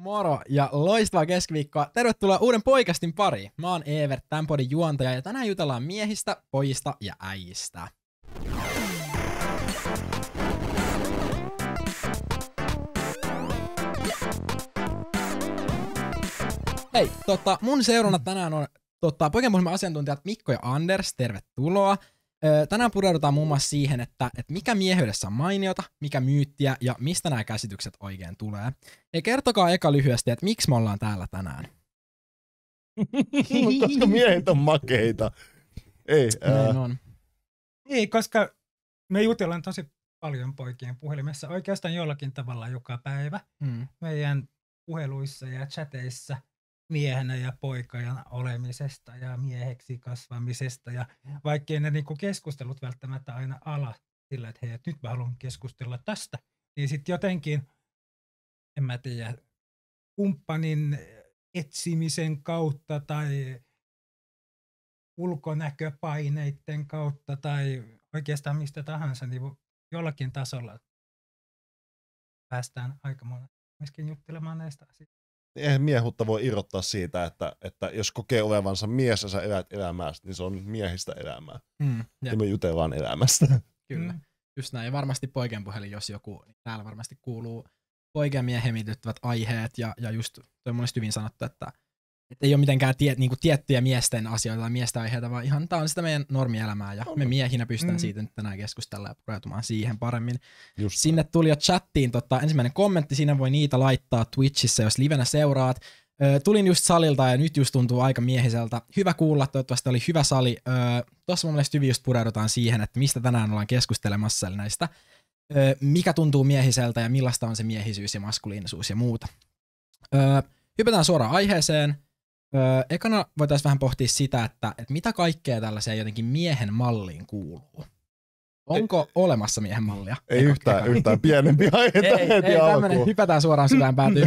Moro ja loistavaa keskiviikkoa. Tervetuloa uuden Poikastin pariin. Mä oon Evert, tämän podin juontaja, ja tänään jutellaan miehistä, pojista ja äijistä. Hei, mun seurana tänään on Poikien puhelman asiantuntijat Mikko ja Anders, tervetuloa. Tänään pureudutaan muun muassa siihen, että mikä miehyydessä on mainiota, mikä myyttiä ja mistä nämä käsitykset oikein tulee. Ja kertokaa eka lyhyesti, että miksi me ollaan täällä tänään. Koska miehet on makeita. Ei, on. Ei, koska me jutellaan tosi paljon poikien puhelimessa oikeastaan jollakin tavalla joka päivä. Meidän puheluissa ja chateissa miehenä ja poikana olemisesta ja mieheksi kasvamisesta. Ja vaikkei ne niinku keskustelut välttämättä aina ala sillä, että hei, nyt mä haluan keskustella tästä, niin sitten jotenkin, en mä tiedä, kumppanin etsimisen kautta tai ulkonäköpaineiden kautta tai oikeastaan mistä tahansa, niin jollakin tasolla päästään aika monesti myöskin juttelemaan näistä asioista. Eihän miehuutta voi irrottaa siitä, että jos kokee olevansa mies ja sä elät elämää, niin se on miehistä elämää. Ja me jutellaan elämästä. Kyllä, just näin. Ja varmasti poikien puhelin, jos joku, niin täällä varmasti kuuluu poikien miehen mietittävät aiheet. Ja just toi mun hyvin sanottu, että ei ole mitenkään niinku tiettyjä miesten asioita tai miesten aiheita, vaan ihan tää on sitä meidän normielämää. Ja me miehinä pystytään siitä nyt tänään keskustella ja pureutumaan siihen paremmin. Just sinne tuli jo chattiin ensimmäinen kommentti, siinä voi niitä laittaa Twitchissä, jos livenä seuraat. Tulin just salilta ja nyt just tuntuu aika miehiseltä. Hyvä kuulla, toivottavasti oli hyvä sali. Tuossa mun mielestä hyvin just pureudutaan siihen, että mistä tänään ollaan keskustelemassa, eli näistä mikä tuntuu miehiseltä ja millaista on se miehisyys ja maskuliinisuus ja muuta. Hypätään suoraan aiheeseen. Ekana voitaisiin vähän pohtia sitä, että mitä kaikkea tällaiseen jotenkin miehen malliin kuuluu. Onko olemassa miehen mallia? Ei yhtään pienempi aihe ei tämmönen, hypätään suoraan syvään päätyyn.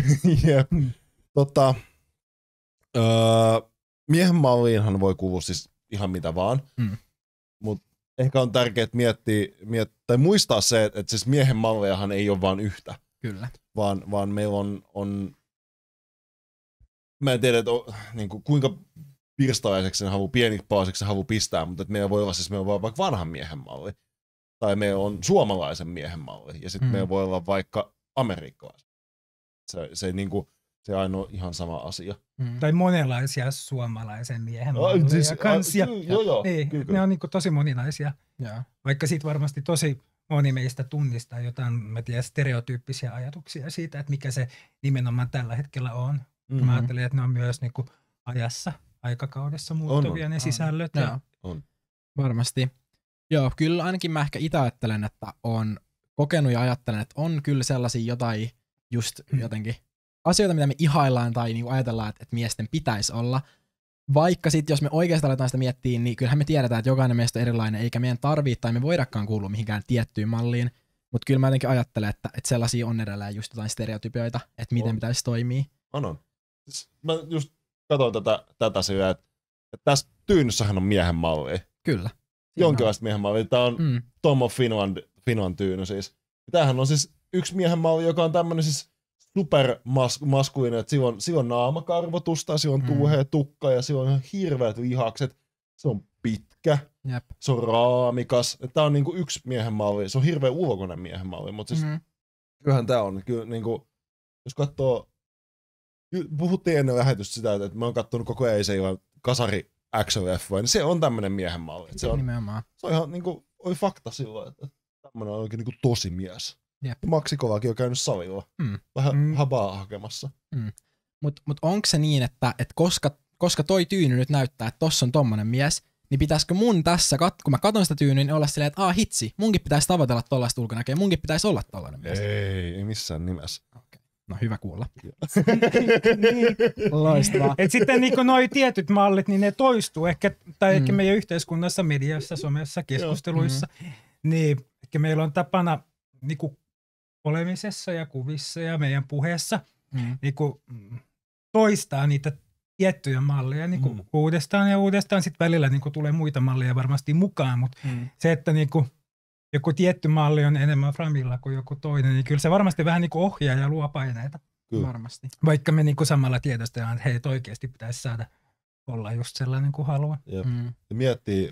Miehen malliinhan voi kuulua siis ihan mitä vaan, mutta ehkä on tärkeää tai muistaa se, että siis miehen mallejahan ei ole vaan yhtä. Kyllä. Vaan meillä on mä en tiedä, että niin kuinka pirstalaiseksi sen haluaa, pienipalaiseksi sen haluaa pistää, mutta meillä voi olla vaikka vanhan miehen malli. Tai meillä on suomalaisen miehen malli. Ja sitten meillä voi olla vaikka amerikkalaisen. Se ainoa ihan sama asia. Tai monenlaisia suomalaisen miehen malleja siis, kansia. Kyllä. Ne on niin tosi moninaisia. Ja. Vaikka siitä varmasti tosi moni meistä tunnistaa jotain, mä tiedän, stereotyyppisiä ajatuksia siitä, että mikä se nimenomaan tällä hetkellä on. Mä ajattelin, että ne on myös niinku ajassa, aikakaudessa muuttuvia ne sisällöt. On. Varmasti. Joo, kyllä ainakin mä ehkä itse ajattelen, että on kokenut ja ajattelen, että on kyllä sellaisia jotain just jotenkin asioita, mitä me ihaillaan tai niinku ajatellaan, että miesten pitäisi olla. Vaikka sitten, jos me oikeastaan aletaan sitä miettiä, niin kyllähän me tiedetään, että jokainen meistä on erilainen, eikä meidän tarvitse tai me voidakaan kuulua mihinkään tiettyyn malliin. Mutta kyllä mä jotenkin ajattelen, että sellaisia on edelleen just jotain stereotypioita, että miten pitäisi toimia. On. Mä just katsoin tätä sillä, että tässä tyynyssähän on miehen malli. Kyllä. Jonkinlaista miehen mallia. Tää on Tom of Finland tyyny siis. Tämähän on siis yksi miehen malli, joka on tämmönen siis supermaskuliinen, että sillä on naamakarvotusta, sillä on tuuhea tukka ja sillä on ihan hirveät lihakset. Se on pitkä, se on raamikas. Tää on niinku yksi miehen malli. Se on hirveän ulkoinen miehen malli, mutta siis kyllähän tää on. Kyllä, niinku, jos katsoo, puhuttiin ennen lähetystä sitä, että mä oon kattonut koko ajan kasari action-leffoja, niin se on tämmönen miehen malli. Se on ihan niinku, oli fakta silloin, että tämmönen on oikein niinku tosi mies. Maksi Kovakin on käynyt salilla. Vähän habaa hakemassa. Mut onko se niin, että koska toi tyyny nyt näyttää, että tossa on tommonen mies, niin pitäisikö mun tässä, kun mä katon sitä tyynyä, niin olla silleen, että hitsi, munkin pitäisi tavoitella tollaista ulkonäköä, munkin pitäisi olla tollainen mies. Ei missään nimessä. Okay. No hyvä kuulla. Loistavaa. Et sitten niinku noi tietyt mallit, niin ne toistuu ehkä meidän yhteiskunnassa, mediassa, somessa, keskusteluissa. Niin ehkä meillä on tapana niinku olemisessa ja kuvissa ja meidän puheessa niinku toistaa niitä tiettyjä malleja niinku uudestaan ja uudestaan. Sitten välillä niinku tulee muita malleja varmasti mukaan, mutta se, että niinku joku tietty malli on enemmän framilla kuin joku toinen, niin kyllä se varmasti vähän niinku ohjaa ja luo paineita. Varmasti. Vaikka me niinku samalla tiedostetaan, että heitä oikeasti pitäisi saada olla just sellainen kuin haluaa. Ja miettii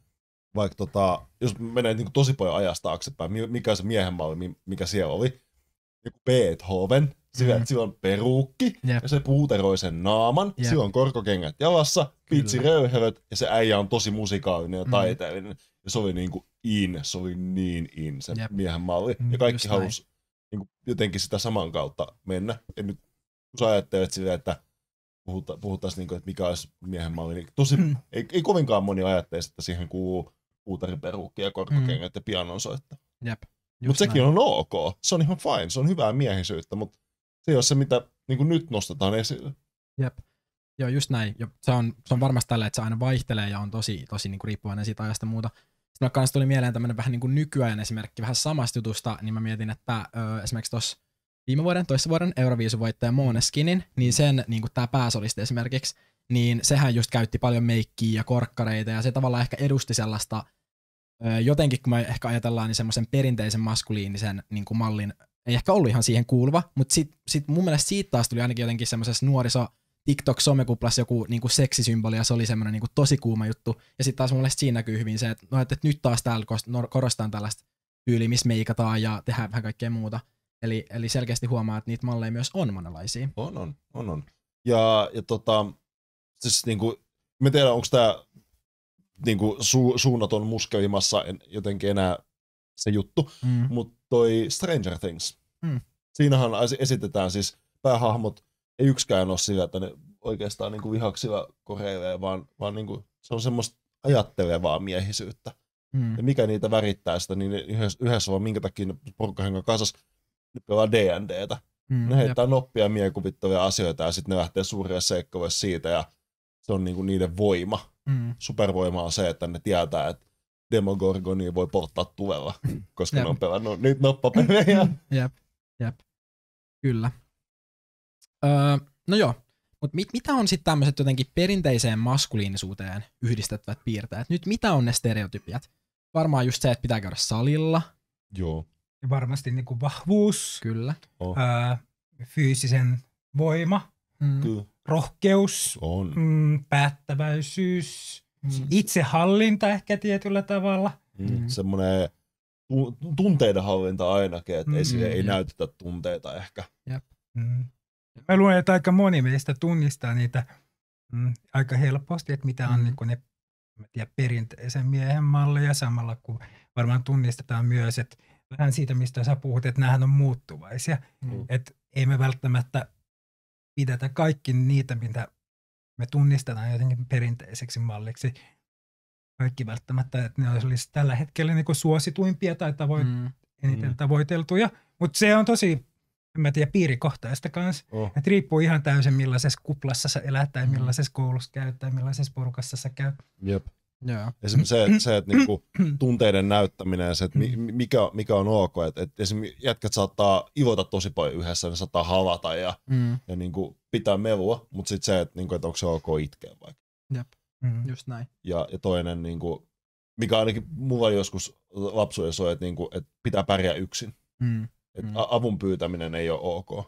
vaikka jos menee niinku tosi paljon ajasta taaksepäin, mikä on se miehen malli, mikä siellä oli. Joku Beethoven, sillä että sillä on peruukki, ja se puuteroi sen naaman, sillä on korkokengät jalassa, pitsiröyhelöt, ja se äijä on tosi musikaalinen ja taiteellinen. Ja se oli niinku se oli niin se miehen malli. Ja kaikki halusi niinku jotenkin sitä saman kautta mennä. Ja nyt kun sä ajattelet silleen, että puhutaan niinku, että mikä olisi miehen malli, niin tosi, ei kovinkaan moni ajatteisi, että siihen kuuluu puuteriperuukki ja korkokengät ja pianonsoitto. Mutta sekin on ok. Se on ihan fine. Se on hyvää miehisyyttä, mutta se ei ole se, mitä niin nyt nostetaan esille. Jep. Joo, just näin. Ja se on varmasti tällä, että se aina vaihtelee ja on tosi niin kuin riippuvainen siitä ajasta ja muuta. Sitten kanssa tuli mieleen tämmöinen vähän niin kuin nykyajan esimerkki vähän samasta jutusta, niin mä mietin, että esimerkiksi tuossa toissa vuoden Euroviisuvoittaja Måneskinin, niin sen niin kuin tämä pääsolisti esimerkiksi, niin sehän just käytti paljon meikkiä ja korkkareita ja se tavallaan ehkä edusti sellaista jotenkin, kun me ehkä ajatellaan, niin semmoisen perinteisen maskuliinisen niin kuin mallin, ei ehkä ollut ihan siihen kuuluva, mutta sit mun mielestä siitä taas tuli ainakin jotenkin semmoisessa TikTok-somekuplassa joku niin kuin seksisymboli, ja se oli semmoinen niin kuin tosi kuuma juttu. Ja sitten taas mun mielestä siinä näkyy hyvin se, että nyt taas täällä korostaan tällaista tyyliä, missä meikataan ja tehdään vähän kaikkea muuta. Eli selkeästi huomaa, että niitä malleja myös on monenlaisia. On. Ja siis niinku, mä tiedän, onko tää niinku suunnaton muskelimassa jotenkin enää se juttu, mutta toi Stranger Things, siinähän esitetään siis päähahmot, ei yksikään ole sillä, että ne oikeastaan niinku vihaksilla koreilee, vaan niinku, se on semmoista ajattelevaa miehisyyttä. Ja mikä niitä värittää sitä, niin yhdessä vaan minkä takia porukkahengon kasas ne pelaa D&Dtä. Ne heittää noppia mielikuvittavia asioita ja sitten ne lähtee suuria seikkoja siitä ja se on niinku niiden voima. Supervoima on se, että ne tietää, että Demogorgonia voi polttaa tulella, koska ne on pelannut nyt noppapelejä. Jep. Kyllä. No joo, mutta mitä on sitten tämmöiset jotenkin perinteiseen maskuliinisuuteen yhdistettävät piirteet? Nyt mitä on ne stereotypiat? Varmaan just se, että pitää käydä salilla. Joo. Ja varmasti niinku vahvuus. Kyllä. Fyysisen voima. Kyllä. Rohkeus. On. Päättäväisyys. Itsehallinta ehkä tietyllä tavalla. Semmoinen tunteiden hallinta ainakin, että ei näytetä tunteita ehkä. Jep. Mä luulen, että aika moni meistä tunnistaa niitä aika helposti, että mitä on niin ne perinteisen miehen malleja, samalla kun varmaan tunnistetaan myös, että vähän siitä, mistä sä puhut, että näähän on muuttuvaisia. Että ei me välttämättä pidetä kaikki niitä, mitä me tunnistetaan jotenkin perinteiseksi malliksi. Kaikki välttämättä, että ne olisi tällä hetkellä niin kuin suosituimpia tai eniten tavoiteltuja. Mutta se on tosi, en mä tiedä, piirikohtaista kanssa. Että riippuu ihan täysin millaisessa kuplassa sä elät tai millaisessa koulussa käyt tai millaisessa porukassa sä käyt. Jep. Esimerkiksi se että niinku tunteiden näyttäminen ja se, että mikä on ok. Että esimerkiksi jätkät saattaa iloita tosi paljon yhdessä, ne saattaa halata ja niinku pitää melua, mutta sitten se, että niinku, onko se ok itkeä vaikka. Jep, just näin. Ja toinen, niinku, mikä ainakin mulla joskus lapsuudessa on, että niinku, et pitää pärjää yksin. Avun pyytäminen ei ole ok.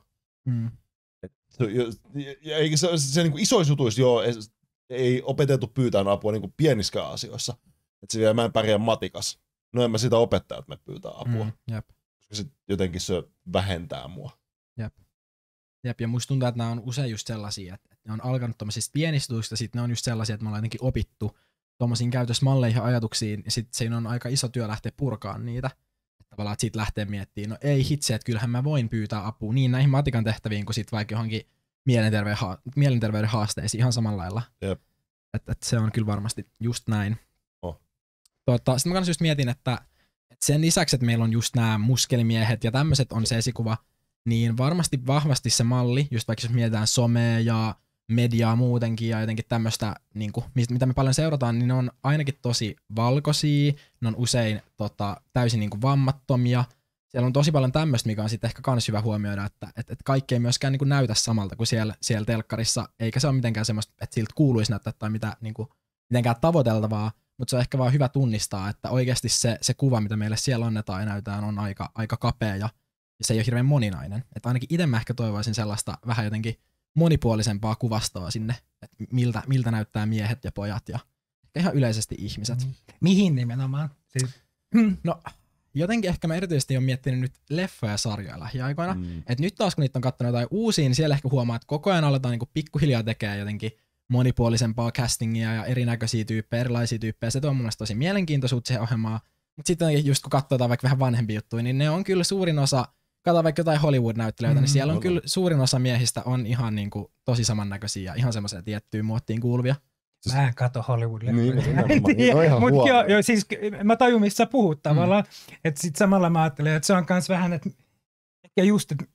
Eikä se niinku isoissa jutuissa ei opetettu pyytää apua niinku pieniskään asioissa. Että se vielä mä en pärjää matikas. No en mä sitä opettaa, että me pyytää apua. Koska sit jotenkin se vähentää mua. Jep, ja musta tuntuu, että nämä on usein just sellaisia, että ne on alkanut tommosista pienistä jutuista, sitten ne on just sellaisia, että me ollaan jotenkin opittu tommosiin käytösmalleihin ja ajatuksiin, ja sitten siinä on aika iso työ lähteä purkaan niitä. Tavallaan, että siitä lähtee miettimään, no ei hitse, että kyllähän mä voin pyytää apua niin näihin matikan tehtäviin, kuin sitten vaikka johonkin mielenterveyden haasteisiin ihan samalla lailla. Että se on kyllä varmasti just näin. Sitten mä kanssa just mietin, että sen lisäksi, että meillä on just nämä muskelimiehet ja tämmöiset on se esikuva, niin varmasti vahvasti se malli, just vaikka jos mietitään somea ja mediaa muutenkin ja jotenkin tämmöistä, niin mitä me paljon seurataan, niin ne on ainakin tosi valkoisia, ne on usein täysin niin kuin vammattomia. Siellä on tosi paljon tämmöistä, mikä on sitten ehkä kans hyvä huomioida, että kaikki ei myöskään niin kuin näytä samalta kuin siellä telkkarissa, eikä se ole mitenkään semmoista, että siltä kuuluisi näyttää tai mitenkään tavoiteltavaa, mutta se on ehkä vaan hyvä tunnistaa, että oikeasti se kuva, mitä meille siellä annetaan ja näytetään, on aika kapea ja ja se ei ole hirveän moninainen. Että ainakin itse mä ehkä toivoisin sellaista vähän jotenkin monipuolisempaa kuvastoa sinne, että miltä näyttää miehet ja pojat ja ihan yleisesti ihmiset. Mihin nimenomaan? Siis... No jotenkin ehkä mä erityisesti olen miettinyt nyt leffoja ja sarjoja lähiaikoina. Että nyt taas kun niitä on katsonut jotain uusia, niin siellä ehkä huomaa, että koko ajan aletaan niinku pikkuhiljaa tekemään jotenkin monipuolisempaa castingia ja erinäköisiä tyyppejä, erilaisia tyyppejä. Se tuo mun mielestä tosi mielenkiintoisuutta siihen ohjelmaan. Mutta sitten just kun katsotaan vaikka vähän vanhempia juttuja, niin ne on kyllä suurin osa, katsotaan vaikka jotain Hollywood-näyttelijöitä, niin siellä on kyllä suurin osa miehistä on ihan niinku tosi samannäköisiä ja ihan semmoisia tiettyyn muottiin kuuluvia. Mä en katso Hollywood-leffoja. Mutta siis mä tajun, missä puhut tavallaan. Että sit samalla mä ajattelen, että se on kans vähän, että just, että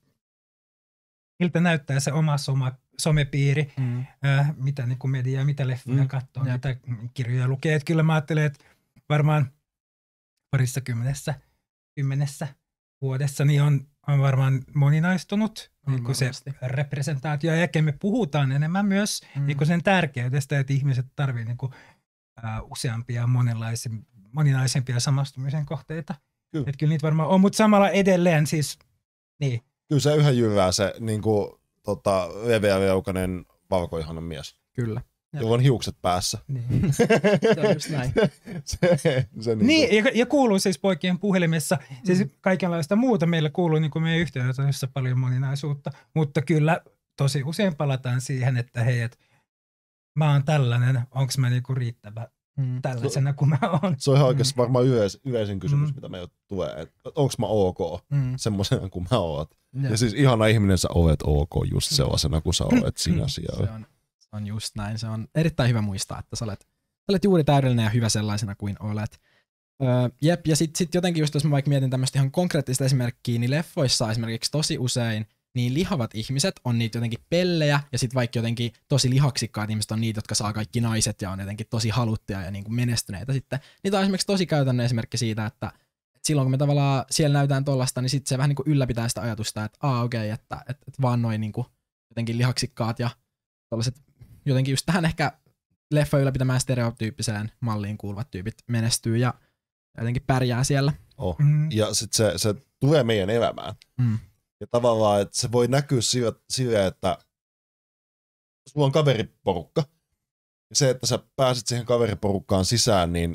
miltä näyttää se oma somepiiri, mitä niinku mediaa, mitä leffoja katsoo, mitä kirjoja lukee. Et kyllä mä ajattelen, että varmaan parissa kymmenessä vuodessa niin on varmaan moninaistunut niin se representaatio. Ja me puhutaan enemmän myös niin sen tärkeydestä, että ihmiset tarvitsevat niin useampia moninaisempia samastumisen kohteita. Että kyllä niitä varmaan on, mutta samalla edelleen siis niin. Kyllä se yhä jyvää se niin kuin, leveä-leukainen valkoihainen mies. Kyllä. Jolla on hiukset päässä. Niin. Se on just näin. se niin, ja kuuluu siis poikien puhelimessa. Siis kaikenlaista muuta meillä kuuluu niin kuin meidän yhteydessä paljon moninaisuutta. Mutta kyllä tosi usein palataan siihen, että hei, et, mä oon tällainen, onko mä niinku riittävä tällaisena kuin mä oon. Se on ihan oikeasti varmaan yleisin kysymys, mitä meillä tulee. Onko mä ok semmoisena kuin mä oot? Ja siis ihana ihminen sä olet ok just sellaisena kuin sä olet sinä siellä. Se on just näin. Se on erittäin hyvä muistaa, että sä olet juuri täydellinen ja hyvä sellaisena kuin olet. Jep, ja sit jotenkin just jos mä vaikka mietin tämmöistä ihan konkreettista esimerkkiä, niin leffoissa esimerkiksi tosi usein niin lihavat ihmiset on niitä jotenkin pellejä, ja sit vaikka jotenkin tosi lihaksikkaat ihmiset on niitä, jotka saa kaikki naiset ja on jotenkin tosi haluttuja ja niin kuin menestyneitä sitten. Niitä on esimerkiksi tosi käytännön esimerkki siitä, että silloin kun me tavallaan siellä näytään tollasta, niin sit se vähän niin kuin ylläpitää sitä ajatusta, että okei, että vaan noin niin kuin jotenkin lihaksikkaat ja tollaset jotenkin just tähän ehkä leffa ylläpitämään stereotyyppiseen malliin kuuluvat tyypit menestyy ja jotenkin pärjää siellä. Ja sit se tulee meidän elämään. Ja tavallaan, että se voi näkyä sillä, että sulla on kaveriporukka. Ja se, että sä pääset siihen kaveriporukkaan sisään, niin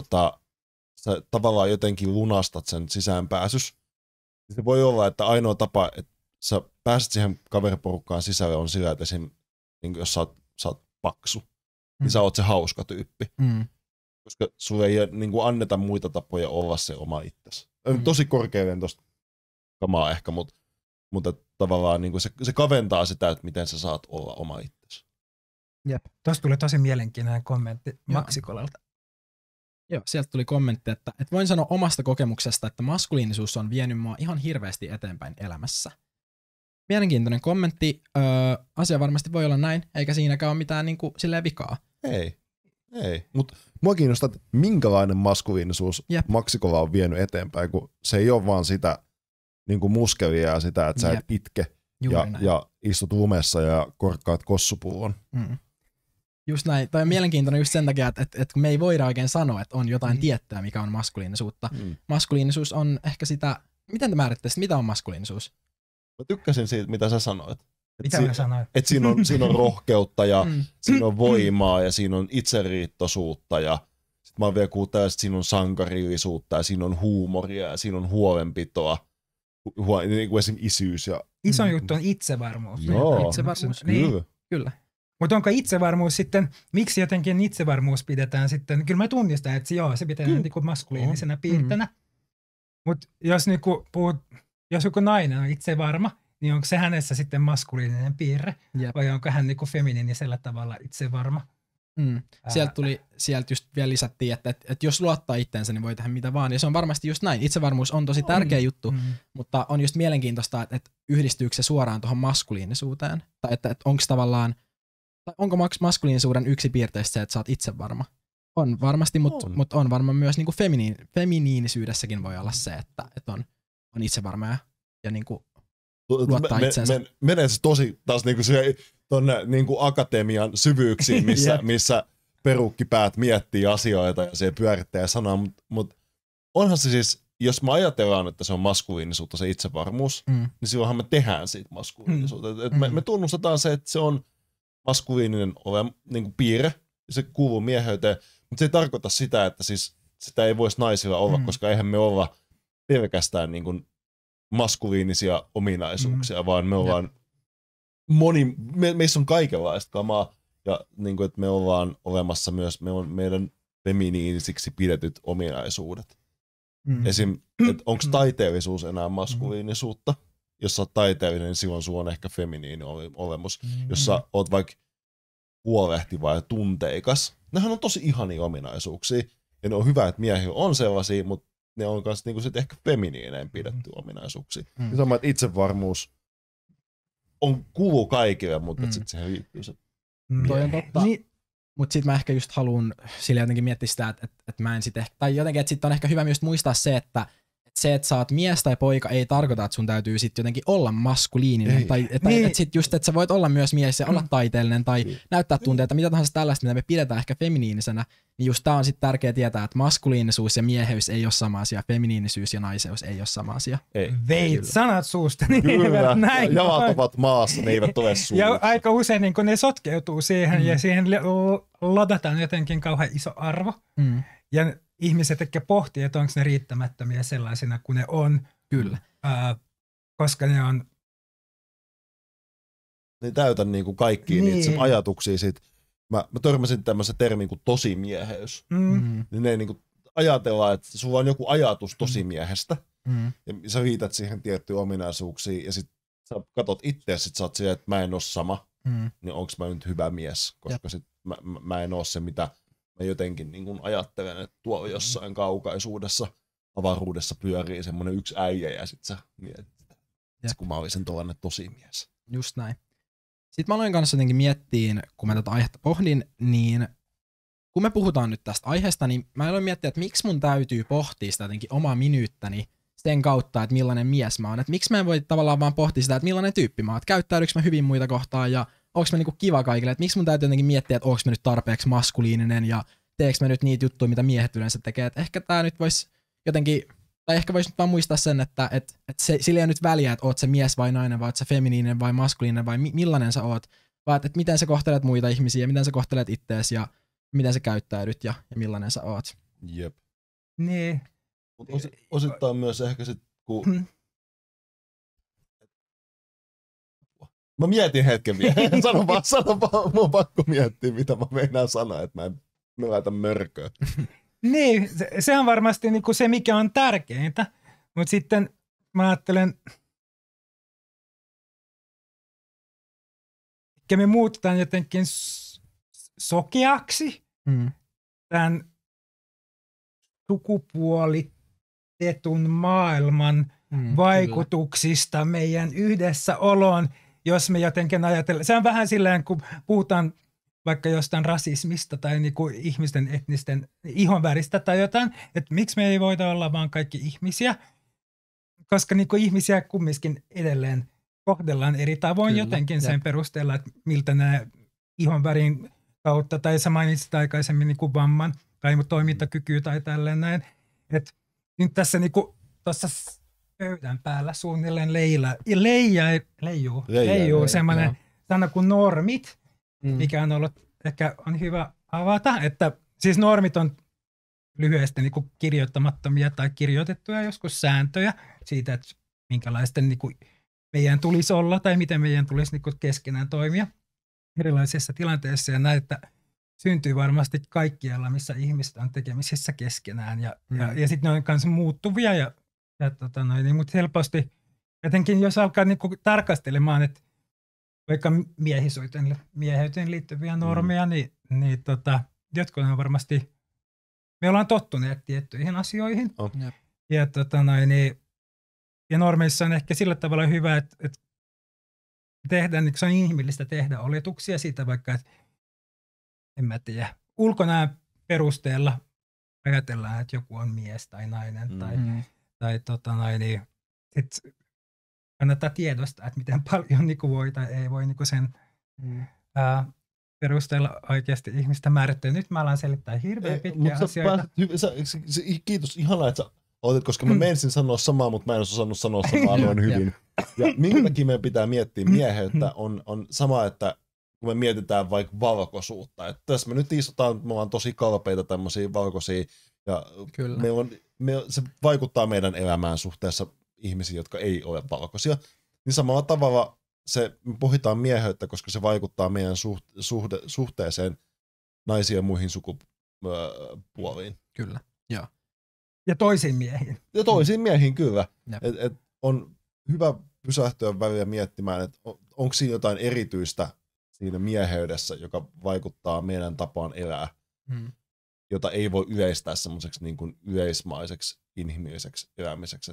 sä tavallaan jotenkin lunastat sen sisäänpääsys. Se voi olla, että ainoa tapa, että sä pääset siihen kaveriporukkaan sisälle on sillä, että esim, niin jos sä oot paksu, niin sä oot se hauska tyyppi. Koska sulle ei niin kuin anneta muita tapoja olla se oma itsesi. Tosi korkeuden tosta kamaa ehkä, mutta tavallaan niin kuin se kaventaa sitä, että miten sä saat olla oma itsesi. Jep. Tuosta tuli tosi mielenkiintoinen kommentti Maksikolalta. Joo, sieltä tuli kommentti, että voin sanoa omasta kokemuksesta, että maskuliinisuus on vienyt mua ihan hirveästi eteenpäin elämässä. Mielenkiintoinen kommentti. Asia varmasti voi olla näin, eikä siinäkään ole mitään niin kuin, silleen vikaa. Ei. Mutta mua kiinnostaa, että minkälainen maskuliinisuus Maksikola on vienyt eteenpäin, kun se ei ole vaan sitä niin kuin muskelia ja sitä, että sä et itke ja istut lumessa ja korkkaat kossupullon. Just näin. Toi on mielenkiintoinen just sen takia, että me ei voida oikein sanoa, että on jotain tiettyä, mikä on maskuliinisuutta. Maskuliinisuus on ehkä sitä, miten te määrittäisitte, mitä on maskuliinisuus? Mä tykkäsin siitä, mitä sä sanoit. Mitä mä sanoin? Että siinä on rohkeutta ja siinä on voimaa ja siinä on itseriittoisuutta ja sit mä oon vielä kuullut tällaista, että siinä on sankarillisuutta ja siinä on huumoria ja siinä on huolenpitoa. Niin kuin esimerkiksi isyys. Ja iso juttu on itsevarmuus. Joo, itsevarmuus. Kyllä. Mutta onko itsevarmuus sitten, miksi jotenkin itsevarmuus pidetään sitten, kyllä mä tunnistan, että joo, se pidetään niinku maskuliinisena piirtänä. Mutta jos, niinku jos joku nainen on itsevarma, niin onko se hänessä sitten maskuliininen piirre, vai onko hän niinku feminiinisellä tavalla itsevarma? Sieltä just vielä lisättiin, että jos luottaa itteensä, niin voi tehdä mitä vaan. Ja se on varmasti just näin. Itsevarmuus on tosi tärkeä juttu, mutta on just mielenkiintoista, että yhdistyykö se suoraan tuohon maskuliinisuuteen. Tai että onko tavallaan, onko maskuliinisuuden yksi piirteistä se, että sä oot itsevarma? On varmasti, mutta on varmaan myös niinku feminiinisyydessäkin voi olla se, että on itsevarma ja niinku luottaa itseensä. Menee se tosi taas niinku tuonne niinku akatemian syvyyksiin, missä perukkipäät miettii asioita ja se pyörittää ja sanoo, mutta onhan se siis jos me ajatellaan, että se on maskuliinisuutta, se itsevarmuus, niin silloinhan me tehdään siitä maskuliinisuutta. Me tunnustetaan se, että se on maskuliininen niin piirre, se kuuluu mieheyteen, mutta se ei tarkoita sitä, että siis sitä ei voisi naisilla olla, koska eihän me olla pelkästään niin kuin maskuliinisia ominaisuuksia, vaan me ollaan meissä on kaikenlaista kamaa, ja niin kuin, että me ollaan olemassa myös meidän feminiinisiksi pidetyt ominaisuudet. Esim. Että onko taiteellisuus enää maskuliinisuutta? Jos sä oot taiteellinen, niin silloin sulla on ehkä feminiini olemus. Jos sä oot vaikka huolehtiva ja tunteikas, nehän on tosi ihania ominaisuuksia. Ja ne on hyvä, että miehillä on sellaisia, mutta ne on myös niinku sit ehkä feminiineen pidetty ominaisuuksia. Ja sama, että itsevarmuus kuuluu kaikille, mutta sitten siihen liittyy se. Toi on totta. Mutta sitten mä ehkä just haluan sille jotenkin miettiä sitä, että mä en sit ehkä, tai jotenkin, että sitten on ehkä hyvä myös muistaa se, että sä oot mies tai poika ei tarkoita, että sun täytyy sitten jotenkin olla maskuliininen. Ei. Tai että sitten just, että sä voit olla myös mies ja olla taiteellinen tai näyttää tunteita, mitä tahansa tällaista, mitä me pidetään ehkä feminiinisenä. Niin just tää on sitten tärkeää tietää, että maskuliinisuus ja mieheys ei ole sama asia, feminiinisyys ja naiseus ei ole sama asia. Ei. Veit sanat suusta, niin kyllä. Näin. Jalat ovat maassa, ne eivät ole suussa. Ja aika usein niin kun ne sotkeutuu siihen ja siihen ladataan jotenkin kauhean iso arvo. Ja ihmiset ehkä pohtii, että onko ne riittämättömiä sellaisina kuin ne on. Kyllä. Koska ne on... Ne täytä niinku kaikkia niitä ajatuksia siitä. Mä törmäsin tämmöisen termin kuin tosimieheys. Niin ne niinku ajatellaan, että sulla on joku ajatus tosimiehestä. Ja sä liität siihen tiettyjä ominaisuuksia. Ja sit sä katot itseäsi, sit sä oot siihen, että mä en oo sama. Niin onko mä nyt hyvä mies? Koska sit mä en oo se, mitä... Mä jotenkin niin kun ajattelen, että tuolla jossain kaukaisuudessa, avaruudessa pyörii semmoinen yksi äijä ja sit sä mietit, että kun mä olisin tollainen tosimies. Just näin. Sitten mä aloin kanssa jotenkin miettiin, kun mä tätä aihetta pohdin, niin kun me puhutaan nyt tästä aiheesta, niin mä aloin miettiä, että miksi mun täytyy pohtia sitä jotenkin omaa minyyttäni sen kautta, että millainen mies mä oon. Että miksi mä en voi tavallaan vaan pohtia sitä, että millainen tyyppi mä oon. Käyttäydykö mä hyvin muita kohtaan ja onko mä niinku kiva kaikille, että miksi mun täytyy jotenkin miettiä, että onko mä nyt tarpeeksi maskuliininen ja teekö mä nyt niitä juttuja, mitä miehet yleensä tekee. Että ehkä tää nyt vois jotenkin, tai ehkä vois nyt vaan muistaa sen, että sillä ei ole nyt väliä, että oot se mies vai nainen, vai oot se feminiininen vai maskuliininen vai millainen sä oot, vaan että miten sä kohtelet muita ihmisiä, miten sä kohtelet ittees ja miten sä käyttäydyt ja millainen sä oot. Jep. Niin. Osittain myös ehkä sit, kun... Mä mietin hetken vielä. Sano vaan. Mun on pakko miettiä, mitä mä meinaan sanoa, että mä en laita mörköä. Niin, se on varmasti niinku se, mikä on tärkeintä. Mutta sitten mä ajattelen, että me muutetaan jotenkin sokeaksi tämän sukupuolitetun maailman vaikutuksista meidän yhdessäoloon, jos me jotenkin ajatellaan. Se on vähän silleen, kun puhutaan vaikka jostain rasismista tai niinku ihmisten etnisten ihonväristä tai jotain, että miksi me ei voida olla vaan kaikki ihmisiä, koska niinku ihmisiä kumminkin edelleen kohdellaan eri tavoin jotenkin sen perusteella, että miltä nämä ihonvärin kautta, tai sä mainitsit aikaisemmin niinku vamman tai toimintakykyä tai tälleen näin, että nyt tässä niinku tuossa pöydän päällä suunnilleen leijuu semmoinen sana kuin normit, mikä on ollut, ehkä on hyvä avata, että siis normit on lyhyesti niin kuin kirjoittamattomia tai kirjoitettuja joskus sääntöjä siitä, että minkälaisten niin kuin meidän tulisi olla tai miten meidän tulisi niin kuin keskenään toimia erilaisissa tilanteissa, ja näitä syntyy varmasti kaikkialla, missä ihmiset on tekemisissä keskenään, ja sitten ne on myös muuttuvia, mutta helposti jotenkin jos alkaa niin kuin tarkastelemaan, että vaikka mieheyteen liittyviä normeja, niin jotkut on varmasti, me ollaan tottuneet tiettyihin asioihin. Ja normeissa on ehkä sillä tavalla hyvä, että tehdään, niin se on inhimillistä tehdä oletuksia siitä vaikka, että en mä tiedä, ulkonäön perusteella ajatellaan, että joku on mies tai nainen tai sit kannattaa tiedostaa, että miten paljon niinku voi tai ei voi niinku sen perusteella oikeasti ihmistä määrittää. Nyt mä alan selittää hirveän pitkiä asioita. Kiitos, ihanaa, että sä koska mä menisin sanoa samaa, mutta mä en osannut sanoa samaa noin hyvin. Ja minkä takia meidän pitää miettiä mieheyttä on sama, että kun me mietitään vaikka valkoisuutta. Että tässä me nyt istutaan, me ollaan tosi kalpeita tämmöisiä valkoisia, ja se vaikuttaa meidän elämään suhteessa ihmisiin, jotka ei ole valkoisia. Niin samalla tavalla me pohditaan mieheyttä, koska se vaikuttaa meidän suhteeseen naisiin ja muihin sukupuoliin. Kyllä, joo. Ja toisiin miehiin. Ja toisiin miehiin, kyllä. Et on hyvä pysähtyä välillä miettimään, että onko siinä jotain erityistä siinä mieheydessä, joka vaikuttaa meidän tapaan elää, jota ei voi yleistää semmoiseksi niin kuin yleismaiseksi, inhimilliseksi elämiseksi.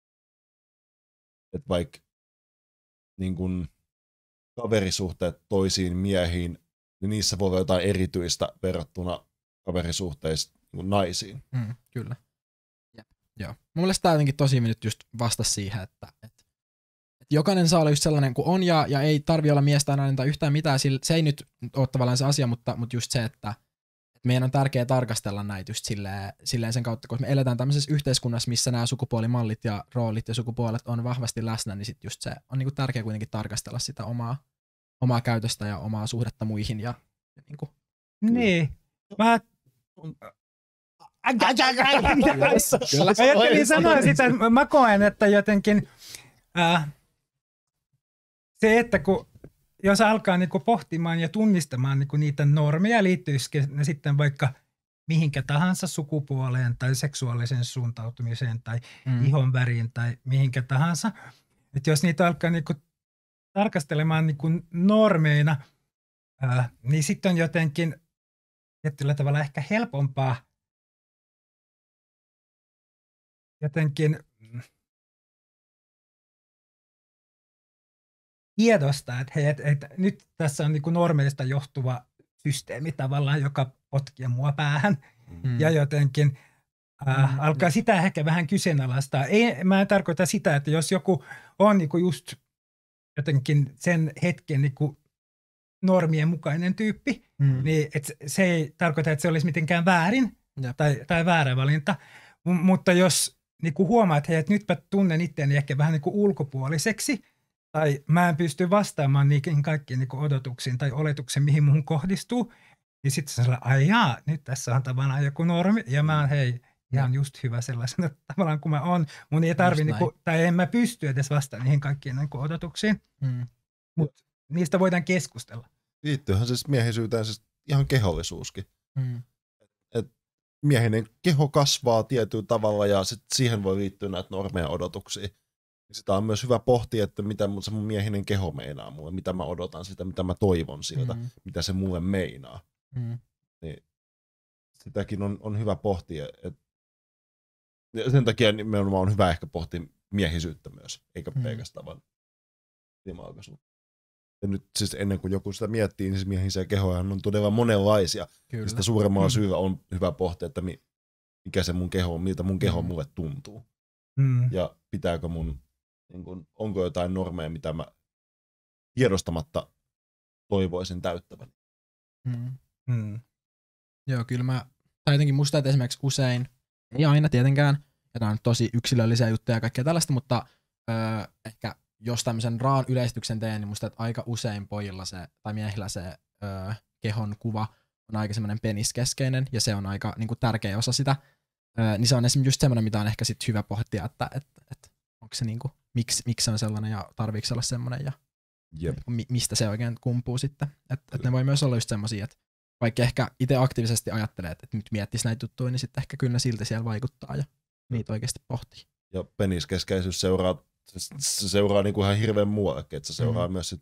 Että vaikka niin kuin kaverisuhteet toisiin miehiin, niin niissä voi olla jotain erityistä verrattuna kaverisuhteisiin niin naisiin. Kyllä. Joo. Mun mielestä tämä jotenkin tosi nyt just vastasi siihen, että jokainen saa olla just sellainen kuin on, ja ei tarvi olla mies tai nainen tai yhtään mitään. Se ei nyt ole tavallaan se asia, mutta just se, että meidän on tärkeää tarkastella näitä just silleen sen kautta, koska me eletään tämmöisessä yhteiskunnassa, missä nämä sukupuolimallit ja roolit ja sukupuolet on vahvasti läsnä, niin sit just se on niinku tärkeää kuitenkin tarkastella sitä omaa käytöstä ja omaa suhdetta muihin. Ja niinku. Niin. Mä ajattelin sanoa sitä, että mä koen, että jotenkin se, että jos alkaa niinku pohtimaan ja tunnistamaan niinku niitä normeja, liittyisikö ne sitten vaikka mihinkä tahansa sukupuoleen tai seksuaaliseen suuntautumiseen tai ihonväriin tai mihinkä tahansa, että jos niitä alkaa niinku tarkastelemaan niinku normeina, niin sitten on jotenkin tietyllä tavalla ehkä helpompaa jotenkin tiedostaa, että hei, nyt tässä on niinku normeista johtuva systeemi tavallaan, joka potkii mua päähän ja jotenkin alkaa sitä ehkä vähän kyseenalaistaa. Mä en tarkoita sitä, että jos joku on niinku just jotenkin sen hetken niinku normien mukainen tyyppi, niin se ei tarkoita, että se olisi mitenkään väärin tai väärä valinta, mutta jos niinku huomaa, että hei, että nytpä tunnen itseäni ehkä vähän niinku ulkopuoliseksi, tai mä en pysty vastaamaan niihin kaikkiin niinku odotuksiin tai oletuksiin, mihin muhun kohdistuu, niin sitten se on sellainen, nyt tässä on tavallaan joku normi, ja mä oon ihan just hyvä sellaisena tavallaan kuin mä oon. Mun ei tarvi, niinku, tai en mä pysty edes vastaamaan niihin kaikkiin niinku odotuksiin, mutta niistä voidaan keskustella. Liittyyhän siis miehisyyteen siis ihan kehollisuuskin. Et miehinen keho kasvaa tietyllä tavalla, ja sit siihen voi liittyä näitä normeja odotuksia. Sitä on myös hyvä pohtia, että mitä se mun miehinen keho meinaa mulle, mitä mä odotan sitä, mitä mä toivon siltä, mitä se mulle meinaa. Niin sitäkin on hyvä pohtia. Ja sen takia nimenomaan on hyvä ehkä pohtia miehisyyttä myös, eikä pelkästään vaan limaakaisuutta. Ja nyt siis ennen kuin joku sitä miettii, niin miehisiä kehoja on todella monenlaisia. Kyllä. Sitä suuremmalla syyllä on hyvä pohtia, että mikä se mun keho on, miltä mun keho mulle tuntuu. Ja pitääkö mun, niin kun, onko jotain normeja, mitä mä tiedostamatta toivoisin täyttävän. Joo, kyllä tai jotenkin musta, että esimerkiksi usein, ei aina tietenkään, ja nämä on tosi yksilöllisiä juttuja ja kaikkea tällaista, mutta ehkä jos tämmöisen raan yleistyksen teen, niin musta, että aika usein pojilla tai miehillä se kehon kuva on aika semmoinen peniskeskeinen, ja se on aika niin kuin tärkeä osa sitä. Niin se on esimerkiksi just semmoinen, mitä on ehkä sit hyvä pohtia, että onko se niinku, miksi se on sellainen ja tarviiko se olla semmoinen ja mistä se oikein kumpuu sitten. Että ne voi myös olla just semmosia, että vaikka ehkä itse aktiivisesti ajattelee, että nyt miettisi näitä juttuja, niin sitten ehkä kyllä ne silti siellä vaikuttaa ja niitä oikeasti pohtii. Ja peniskeskeisyys seuraa niinku ihan hirveän muuallekin, että se seuraa myös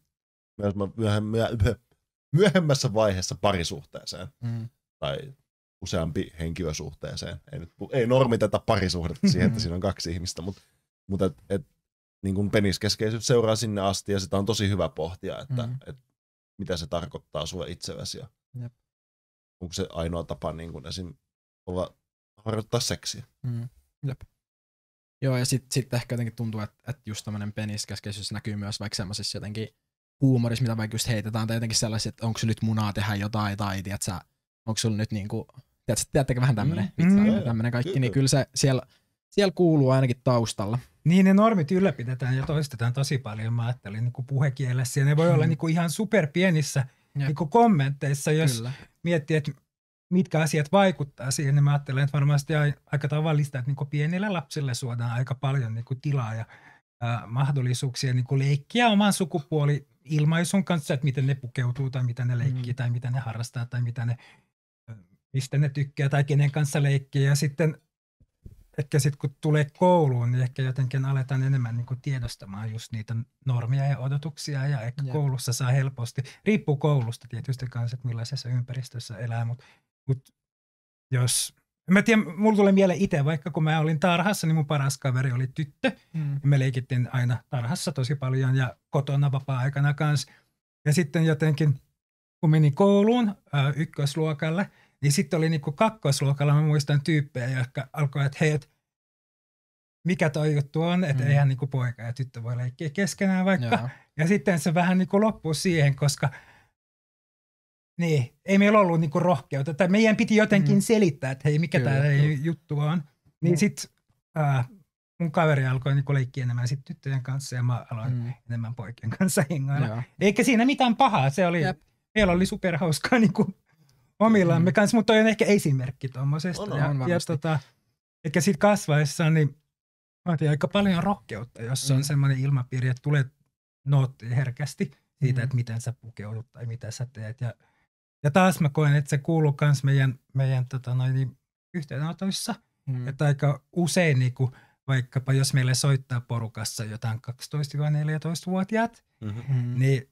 myöhemmässä vaiheessa parisuhteeseen tai useampi henkilösuhteeseen. Ei normiteta parisuhdetta siihen, että siinä on kaksi ihmistä, mutta niin kuin peniskeskeisyys seuraa sinne asti, ja sitä on tosi hyvä pohtia, että mitä se tarkoittaa sulle itsellesi. Onko se ainoa tapa niin kuin esim. Harjoittaa seksiä. Jep. Joo, ja sitten ehkä jotenkin tuntuu, että just tämmöinen peniskeskeisyys näkyy myös vaikka semmoisissa jotenkin huumorissa, mitä vaikka just heitetään, tai jotenkin sellaisia, että onko se nyt munaa tehdä jotain, tai tiedätkö, onko sulla nyt niinku, tiedättekö vähän tämmönen pizza, tämmönen kaikki, niin kyllä se siellä siellä kuuluu ainakin taustalla. Niin ne normit ylläpidetään ja toistetaan tosi paljon, mä ajattelin niin kuin puhekielessä. Ja ne voi olla niin kuin ihan superpienissä niin kuin kommenteissa, jos Kyllä. miettii, että mitkä asiat vaikuttaa siihen, niin mä ajattelen, että varmasti aika tavallista, että niin kuin pienille lapsille suodaan aika paljon niin kuin tilaa ja mahdollisuuksia niin kuin leikkiä oman sukupuoli-ilmaisun kanssa, että miten ne pukeutuu tai mitä ne leikkii tai mitä ne harrastaa tai mistä ne tykkää tai kenen kanssa leikkii. Ja sitten ehkä sitten kun tulee kouluun, niin ehkä jotenkin aletaan enemmän niin kuin tiedostamaan just niitä normeja ja odotuksia ja ehkä koulussa saa helposti, riippuu koulusta tietysti kanssa, että millaisessa ympäristössä elää, mutta jos, mä tiedän, mulla tulee mieleen itse, vaikka kun mä olin tarhassa, niin mun paras kaveri oli tyttö, ja me leikittiin aina tarhassa tosi paljon ja kotona vapaa-aikana kanssa, ja sitten jotenkin kun menin kouluun ykkösluokalle, niin sitten oli niinku kakkosluokalla, mä muistan tyyppejä, jotka alkoi, että hei, mikä toi juttu on, että eihän niinku poika ja tyttö voi leikkiä keskenään vaikka. Joo. Ja sitten se vähän niinku loppui siihen, koska niin, ei meillä ollut niinku rohkeutta. Tai meidän piti jotenkin selittää, että hei, mikä tämä juttu on. Niin sitten mun kaveri alkoi niinku leikkiä enemmän sit tyttöjen kanssa ja mä aloin enemmän poikien kanssa hengailla. Eikä siinä mitään pahaa, se oli, meillä oli superhauskaa niinku omillamme kanssa, mutta toi on ehkä esimerkki tuommoisesta. Eikä siitä kasvaessa, niin vaatii aika paljon rohkeutta, jos on semmoinen ilmapiiri, että tulee noottia herkästi siitä, että miten sä pukeudut tai mitä sä teet. Ja taas mä koen, että se kuuluu myös meidän yhteydenotoissa, että aika usein niinku, vaikkapa jos meille soittaa porukassa jotain 12-14-vuotiaat, niin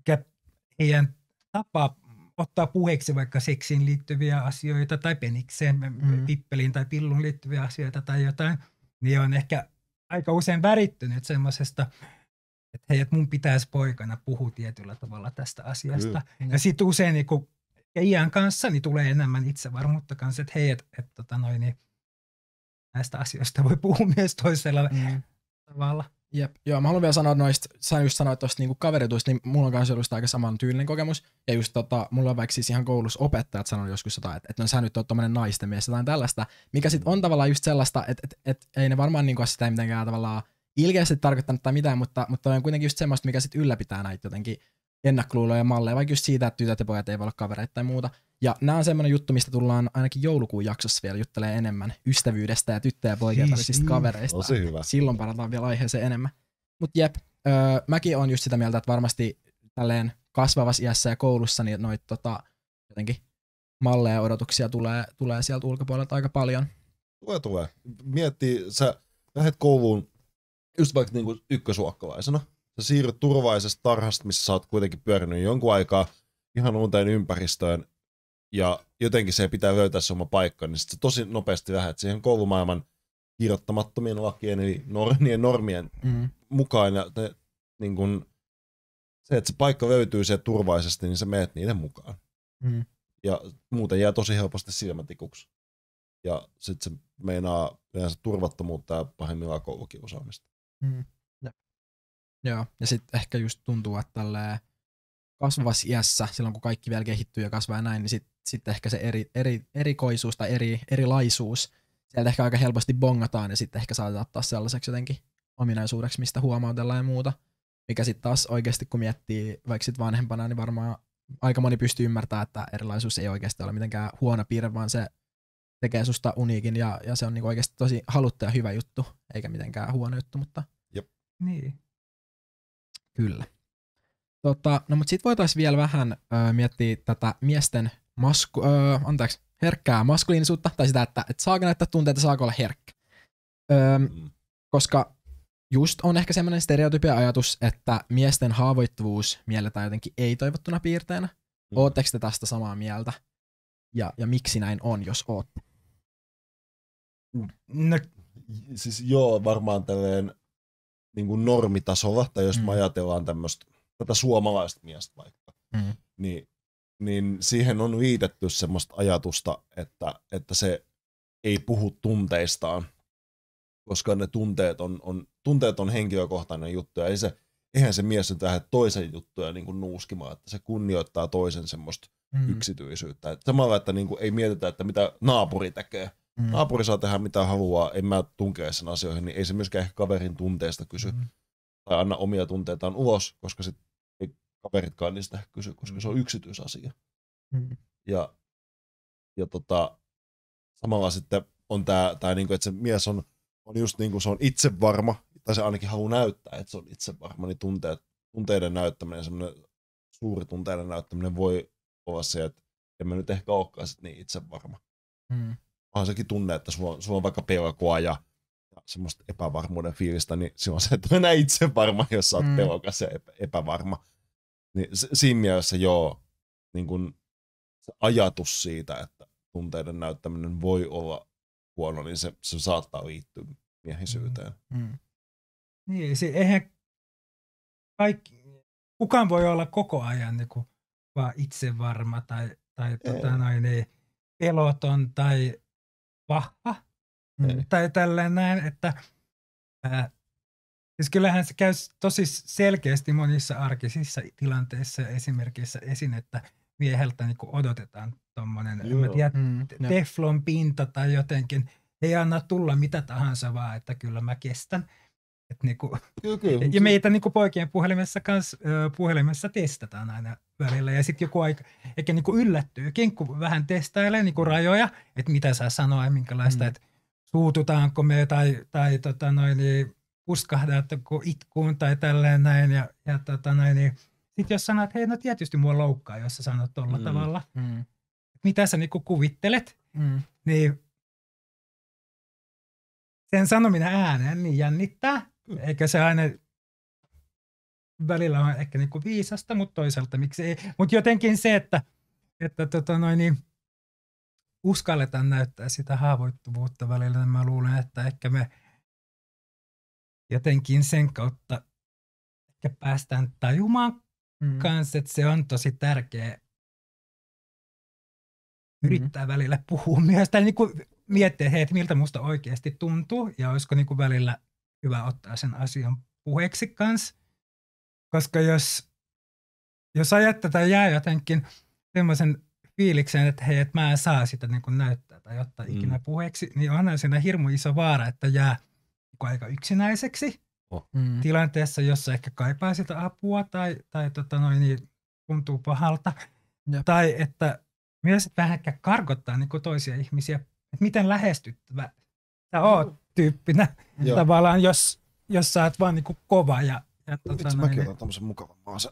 heidän tapaa ottaa puheeksi vaikka seksiin liittyviä asioita tai penikseen, pippeliin tai pillun liittyviä asioita tai jotain, niin on ehkä aika usein värittynyt semmoisesta, että hei, että mun pitäisi poikana puhua tietyllä tavalla tästä asiasta. Ja sitten usein niin kun iän kanssa niin tulee enemmän itsevarmuutta kanssa, että hei, niin näistä asioista voi puhua myös toisella tavalla. Jep. Joo, mä haluan vielä sanoa noista, sä just sanoit tuosta niinku kaverituista, niin mulla on kanssa ollut aika saman tyylinen kokemus. Ja just mulla on vaikka siis ihan koulussa opettajat sanonut joskus jotain, että no sä nyt oot tommonen naisten mies, jotain tällaista, mikä sit on tavallaan just sellaista, että ei ne varmaan niinku sitä ei mitenkään tavallaan ilkeästi tarkoittanut tai mitään, mutta on kuitenkin just semmoista, mikä sit ylläpitää näitä jotenkin ennakkoluuloja ja malleja, vaikka just siitä, että tytöt ja pojat ei voi olla kavereita tai muuta. Ja nämä on semmoinen juttu, mistä tullaan ainakin joulukuun jaksossa vielä juttelee enemmän ystävyydestä ja tyttöjä ja poikien välisistä kavereista. Tosi hyvä. Silloin parataan vielä aiheeseen enemmän. Mutta jep, mäkin on just sitä mieltä, että varmasti tälleen kasvavassa iässä ja koulussa niin noita jotenkin malleja ja odotuksia tulee sieltä ulkopuolelta aika paljon. Tulee. Miettii, sä lähdet kouluun just vaikka niinku ykkösluokkalaisena. Sä siirryt turvallisesta tarhasta, missä sä oot kuitenkin pyörinyt jonkun aikaa ihan uuteen ympäristöön ja jotenkin se pitää löytää se oma paikka, niin sit sä tosi nopeasti lähdet siihen koulumaailman kirjoittamattomien lakien eli normien mukaan ja niin kun, se, että se paikka löytyy sieltä turvallisesti, niin sä meet niiden mukaan. Ja muuten jää tosi helposti silmätikuksi. Ja sitten se meinaa yleensä turvattomuutta ja pahimmillaan koulukiusaamista. Joo, ja sitten ehkä just tuntuu, että tälleen kasvavassa iässä, silloin kun kaikki vielä kehittyy ja kasvaa ja näin, niin sitten ehkä se erikoisuus tai erilaisuus sieltä ehkä aika helposti bongataan ja sitten ehkä saatetaan ottaa sellaiseksi jotenkin ominaisuudeksi, mistä huomautellaan ja muuta. Mikä sitten taas oikeasti, kun miettii vaikka sit vanhempana, niin varmaan aika moni pystyy ymmärtämään, että erilaisuus ei oikeasti ole mitenkään huono piirre, vaan se tekee susta uniikin ja se on niinku oikeasti tosi haluttu ja hyvä juttu, eikä mitenkään huono juttu, mutta niin. Kyllä. No mutta sitten voitaisiin vielä vähän miettiä tätä miesten herkkää maskuliinisuutta, tai sitä, että saako näyttää tunteita, saako olla herkkä. Koska just on ehkä semmoinen stereotypia ajatus, että miesten haavoittuvuus mielletään jotenkin ei-toivottuna piirteenä. Ootteko te tästä samaa mieltä? Ja miksi näin on, jos ootte? No, siis joo, varmaan tälleen niin kuin normitasolla, tai jos me ajatellaan tätä suomalaista miestä vaikka, niin siihen on liitetty semmoista ajatusta, että se ei puhu tunteistaan, koska ne tunteet on henkilökohtainen juttu, ja eihän se mies nyt lähde toisen juttuja niin kuin nuuskimaan, että se kunnioittaa toisen semmoista yksityisyyttä. Et samalla, että niin kuin ei mietitä, että mitä naapuri tekee, Naapuri saa tehdä mitä haluaa, en mä tunkea sen asioihin, niin ei se myöskään ehkä kaverin tunteesta kysy. Tai anna omia tunteitaan ulos, koska sit ei kaveritkaan niistä kysy, koska se on yksityisasia. Ja samalla sitten on tää niinku, että se mies on just niinku, se on itsevarma, tai se ainakin haluaa näyttää, että se on itsevarma, niin tunteiden näyttäminen, semmoinen suuri tunteiden näyttäminen voi olla se, että en mä nyt ehkä olekaan sit niin itsevarma. Onhan sekin tunne, että sulla on vaikka pelkoa ja semmoista epävarmuuden fiilistä, niin silloin se, että on enää itsevarma, jos sä oot pelokas ja epävarma. Niin siinä mielessä joo, niin kun se ajatus siitä, että tunteiden näyttäminen voi olla huono, niin se saattaa liittyä miehisyyteen. Niin, eihän kukaan voi olla koko ajan niin kuin vaan itsevarma tai peloton tai vahva tai tällainen näin, että siis kyllähän se käy tosi selkeästi monissa arkisissa tilanteissa ja esimerkiksi esiin, että mieheltä niin kuin odotetaan tommonen, teflon pinta tai jotenkin, ei anna tulla mitä tahansa vaan, että kyllä mä kestän. Niinku, ja meitä niinku poikien puhelimessa testataan aina välillä ja sitten joku aika ehkä niinku yllättyykin, kun vähän testailee niinku rajoja, että mitä saa sanoa ja minkälaista, että suututaanko me tai puskahdaanko itkuun tai tälleen näin ja niin sitten jos sanot, että hei, no tietysti mua loukkaa, jos sä sanot tolla tavalla, mitä sä niinku kuvittelet, niin sen sanominen ääneen niin jännittää, eikä se aina välillä on ehkä niinku viisasta, mutta toisaalta miksi ei. Mutta jotenkin se, että uskalletaan näyttää sitä haavoittuvuutta välillä, niin mä luulen, että ehkä me jotenkin sen kautta ehkä päästään tajumaan kanssa, että se on tosi tärkeä yrittää välillä puhua myös, tai niinku miettiä, että miltä musta oikeasti tuntuu, ja olisiko niinku välillä hyvä ottaa sen asian puheeksi kanssa. Koska jos ajattaa tai jää jotenkin semmoisen fiiliksen, että hei, että mä en saa sitä niinku näyttää tai ottaa ikinä puheeksi, niin onhan siinä hirmu iso vaara, että jää niinku aika yksinäiseksi tilanteessa, jossa ehkä kaipaa sitä apua tai niin tuntuu pahalta. Tai että myös vähän ehkä karkottaa niinku toisia ihmisiä, että miten lähestyttävä sä oot tyyppinä tavallaan, jos sä oot vaan niinku kova ja itse mäkin otan tämmösen mukavan maasen.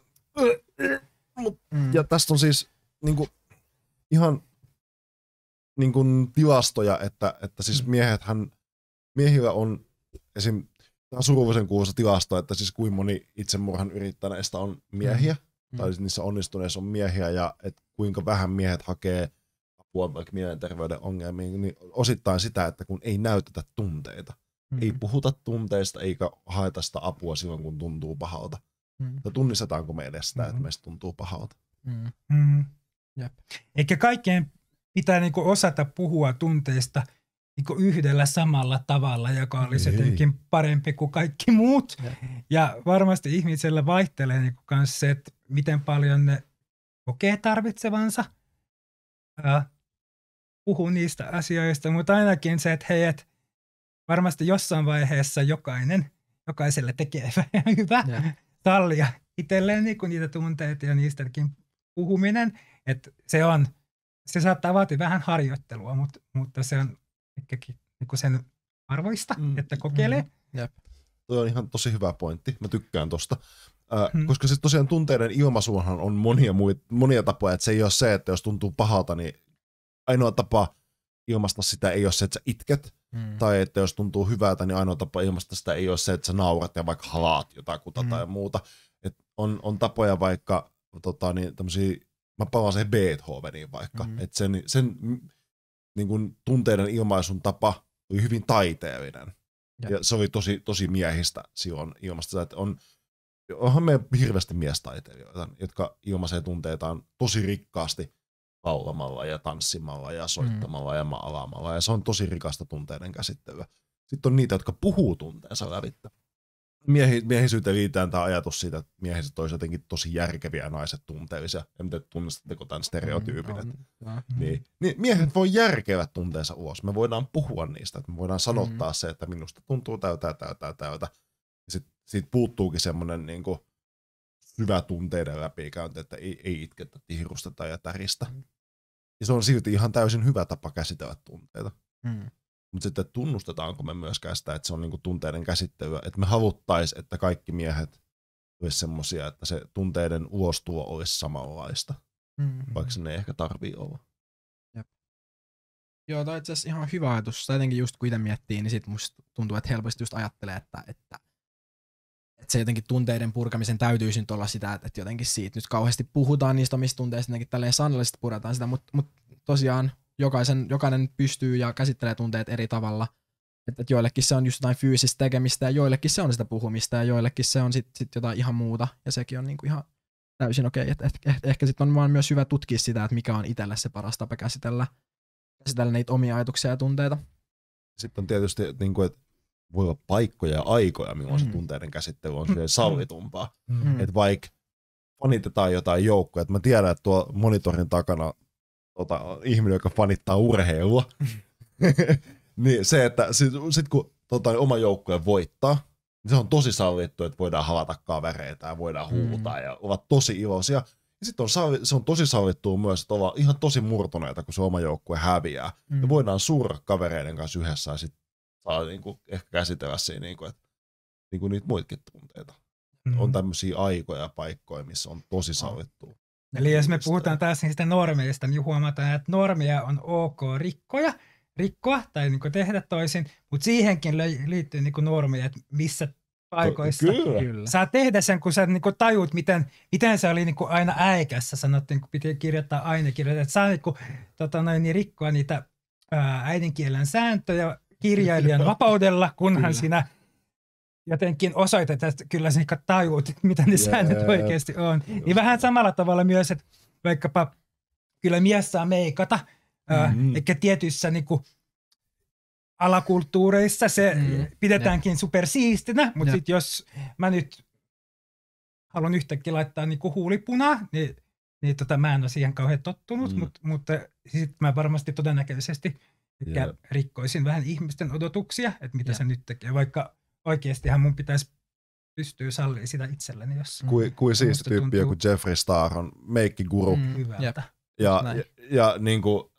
Ja tästä on siis niinku ihan niinku tilastoja, että siis miehillä on esim. Tämä surullisen kuuluisa tilasto, että siis kuinka moni itsemurhan yrittäneistä on miehiä, tai siis niissä onnistuneissa on miehiä, ja että kuinka vähän miehet hakee apua vaikka mielenterveyden ongelmiin, niin osittain sitä, että kun ei näytetä tunteita. Ei puhuta tunteista eikä haeta sitä apua silloin, kun tuntuu pahalta. Ja tunnistetaanko me edes sitä, että meistä tuntuu pahalta? Eikä kaikkeen pitää niinku osata puhua tunteista niinku yhdellä samalla tavalla, joka olisi jotenkin parempi kuin kaikki muut. Ja varmasti ihmisellä vaihtelee niinku kans se, että miten paljon ne kokee tarvitsevansa puhua niistä asioista, mutta ainakin se, että hei, et varmasti jossain vaiheessa jokaiselle tekee hyvä sallia itselleen niinku niitä tunteita ja niistäkin puhuminen, että se saattaa vaatia vähän harjoittelua, mutta se on ehkä niinku sen arvoista, että kokeilee. Tuo on ihan tosi hyvä pointti, mä tykkään tosta. Koska siis tosiaan tunteiden ilmaisuunhan on monia tapoja, että se ei ole se, että jos tuntuu pahalta, niin ainoa tapa ilmaista sitä ei ole se, että sä itket, tai että jos tuntuu hyvältä, niin ainoa tapa ilmaista sitä ei ole se, että sä naurat ja vaikka halaat jotakuta tai muuta. Et on tapoja vaikka, tämmösiä, mä palaan siihen Beethoveniin vaikka, että sen niin kuin tunteiden ilmaisun tapa oli hyvin taiteellinen. Ja se oli tosi miehistä silloin ilmaista, että onhan meidän hirveästi miestaiteilijoita, jotka ilmaisee tunteitaan tosi rikkaasti laulamalla ja tanssimalla ja soittamalla ja maalaamalla. Ja se on tosi rikasta tunteiden käsittelyä. Sitten on niitä, jotka puhuu tunteensa lävittä. miehisyyteen liitään tämä ajatus siitä, että miehiset olisi jotenkin tosi järkeviä ja naiset tunteellisia. Ja miten tunnistatteko tämän stereotyypin. Niin miehet voi järkevä tunteensa ulos. Me voidaan puhua niistä. Että me voidaan sanottaa se, että minusta tuntuu tältä. Ja siitä puuttuukin semmoinen niin kuin syvä tunteiden läpikäynti, että ei itketä, tihrusteta ja täristä. Ja se on silti ihan täysin hyvä tapa käsitellä tunteita. Mutta sitten tunnustetaanko me myöskään sitä, että se on niinku tunteiden käsittelyä, että me haluttaisiin, että kaikki miehet olisi semmoisia, että se tunteiden ulostulo olisi samanlaista, vaikka se ei ehkä tarvii olla. Jep. Joo, toi on itse asiassa ihan hyvä ajatus. Tai jotenkin just kun itse miettii, niin sit musta tuntuu, että helposti just ajattelee, että se jotenkin tunteiden purkamisen täytyisi nyt olla sitä, että jotenkin siitä nyt kauheasti puhutaan niistä omista tunteista, jotenkin tälleen sanallisesti puretaan sitä, mutta tosiaan jokainen pystyy ja käsittelee tunteet eri tavalla. Että joillekin se on just jotain fyysistä tekemistä ja joillekin se on sitä puhumista ja joillekin se on sit jotain ihan muuta. Ja sekin on niinku ihan täysin okei. Ehkä sitten on vaan myös hyvä tutkia sitä, että mikä on itselle se paras tapa käsitellä niitä omia ajatuksia ja tunteita. Sitten on tietysti, että voi olla paikkoja ja aikoja, milloin se tunteiden käsittely on sallitumpaa. Että vaikka fanitetaan jotain joukkoja, että mä tiedän, että tuo monitorin takana ihminen, joka fanittaa urheilua, niin se, että sit kun oma joukkue voittaa, niin se on tosi sallittu, että voidaan havata kavereita ja voidaan huutaa ja ovat tosi iloisia. Ja sitten se on tosi sallittua myös, että ollaan ihan tosi murtuneita, kun se oma joukkue häviää. Ja voidaan surra kavereiden kanssa yhdessä ja sitten saa niinku ehkä käsitellä siinä, että niitä muitakin tunteita. On tämmöisiä aikoja ja paikkoja, missä on tosi sallittua. Eli jos me puhutaan taas niistä normeista, niin huomataan, että normeja on ok rikkoa tai niin tehdä toisin, mutta siihenkin liittyy niin normeja, että missä paikoissa saa tehdä sen, kun sä niin tajut, miten se oli niin aina äikässä, sanottiin, kun piti kirjoittaa ainekirjoita, että saa niin rikkoa niitä äidinkielen sääntöjä kirjailijan vapaudella, kunhan sinä jotenkin osoitat, että kyllä sä tajuut, mitä ne säännöt oikeasti on. Niin vähän samalla tavalla myös, että vaikkapa kyllä mies saa meikata, eikä tietyissä niinku alakulttuureissa se pidetäänkin supersiistinä, mutta sitten jos mä nyt haluan yhtäkkiä laittaa niinku huulipunaa, niin mä en ole siihen kauhean tottunut, mutta sitten mä varmasti todennäköisesti rikkoisin vähän ihmisten odotuksia, että mitä se nyt tekee, vaikka oikeastihan mun pitäisi pystyä sallimaan sitä itselleni, jos... Kuin siisti tyyppi, joku Jeffree Star on meikkiguru. Hyvältä. Ja niinku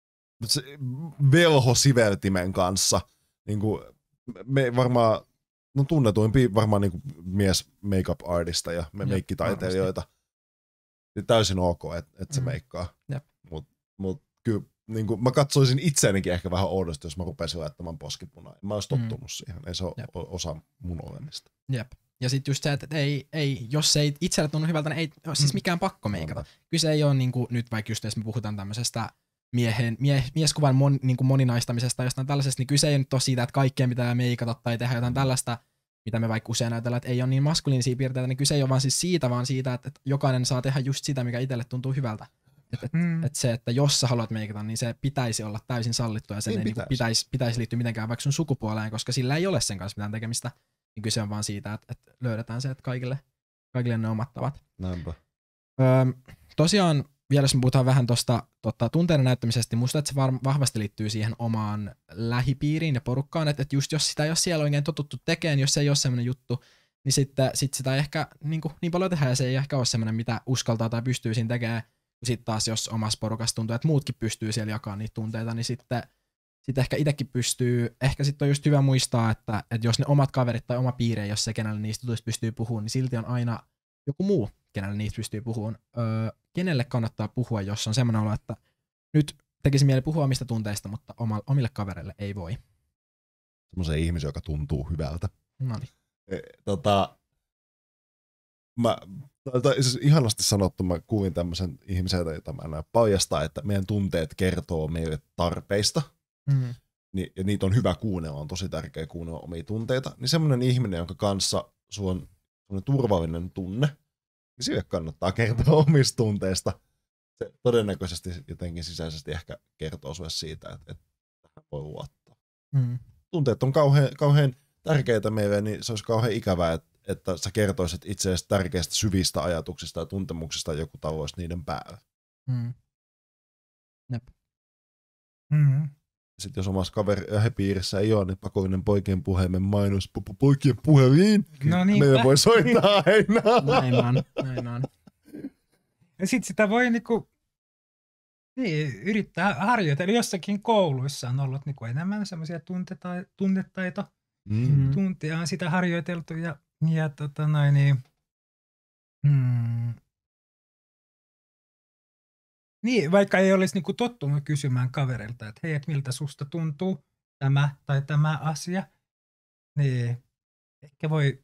velhosiveltimen kanssa niinku me varmaan tunnetuimpia varmaan niinku mies make-up artista ja meikkitaiteilijoita. Täysin ok, että se meikkaa. Mut kyllä niinku, mä katsoisin itseänikin ehkä vähän oudosti, jos mä rupesin laittamaan poskipunaa. Mä ois tottunut siihen. Ei se ole osa mun olemista. Jep. Ja sitten just se, että ei, jos ei itselle tunnu hyvältä, niin ei ole siis mikään pakko meikata. Kyse ei ole niinku, nyt vaikka just jos me puhutaan tämmöisestä mieskuvan niinku moninaistamisesta tai jostain tällaisesta, niin kyse ei nyt ole siitä, että kaikkeen pitää meikata tai tehdä jotain tällaista, mitä me vaikka usein ajatellaan, että ei ole niin maskuliinisia piirteitä, niin kyse ei ole vaan siis siitä, vaan siitä, että jokainen saa tehdä just sitä, mikä itselle tuntuu hyvältä. Että se, että jos sä haluat meikata, niin se pitäisi olla täysin sallittua ja sen ei pitäisi liittyä mitenkään vaikka sun sukupuoleen, koska sillä ei ole sen kanssa mitään tekemistä. Niin kyse on vaan siitä, että löydetään se, että kaikille ne omat tavat. Näinpä. Tosiaan vielä jos me puhutaan vähän tuosta tunteiden näyttämisestä, musta että se vahvasti liittyy siihen omaan lähipiiriin ja porukkaan, että just jos sitä ei ole siellä oikein totuttu tekemään, jos se ei ole semmoinen juttu, niin sitten sitä ei ehkä niin paljon tehdä ja se ei ehkä ole semmoinen, mitä uskaltaa tai pystyy siinä tekemään. Sitten taas jos omassa porukassa tuntuu, että muutkin pystyy siellä jakamaan niitä tunteita, niin sitten ehkä itsekin pystyy, ehkä sitten on just hyvä muistaa, että jos ne omat kaverit tai oma piiri, jos se kenelle niistä jutuista pystyy puhumaan, niin silti on aina joku muu, kenelle niistä pystyy puhumaan. Kenelle kannattaa puhua, jos on semmoinen olo, että nyt tekisi mieli puhua omista tunteista, mutta omille kavereille ei voi. Semmoisen ihmisen, joka tuntuu hyvältä. Noniin. Siis ihanasti sanottu, mä kuulin tämmöisen ihmisen, jota mä en paljastaa, että meidän tunteet kertoo meille tarpeista. Ja niitä on hyvä kuunnella, on tosi tärkeä kuunnella omia tunteita. Niin semmoinen ihminen, jonka kanssa sulla on semmoinen turvallinen tunne, niin sille kannattaa kertoa omista tunteista. Se todennäköisesti jotenkin sisäisesti ehkä kertoo sulle siitä, että tähän voi luottaa. Tunteet on kauhean tärkeitä meille, niin se olisi kauhean ikävää, että sä kertoisit itse asiassa tärkeistä syvistä ajatuksista ja tuntemuksista joku tavoisi niiden päällä. Jep. Sitten jos omassa kaveripiirissä ei ole, niin pakollinen poikien puhelimen mainos, poikien puhelin, no niin, meillä voi soittaa aina. Näin on. Ja sitten sitä voi niinku, yrittää harjoitella. Jossakin kouluissa on ollut niinku enemmän semmoisia tunteja on sitä harjoiteltu ja niin, vaikka ei olisi niinku tottunut kysymään kaverilta, että hei, et miltä susta tuntuu tämä tai tämä asia, niin ehkä voi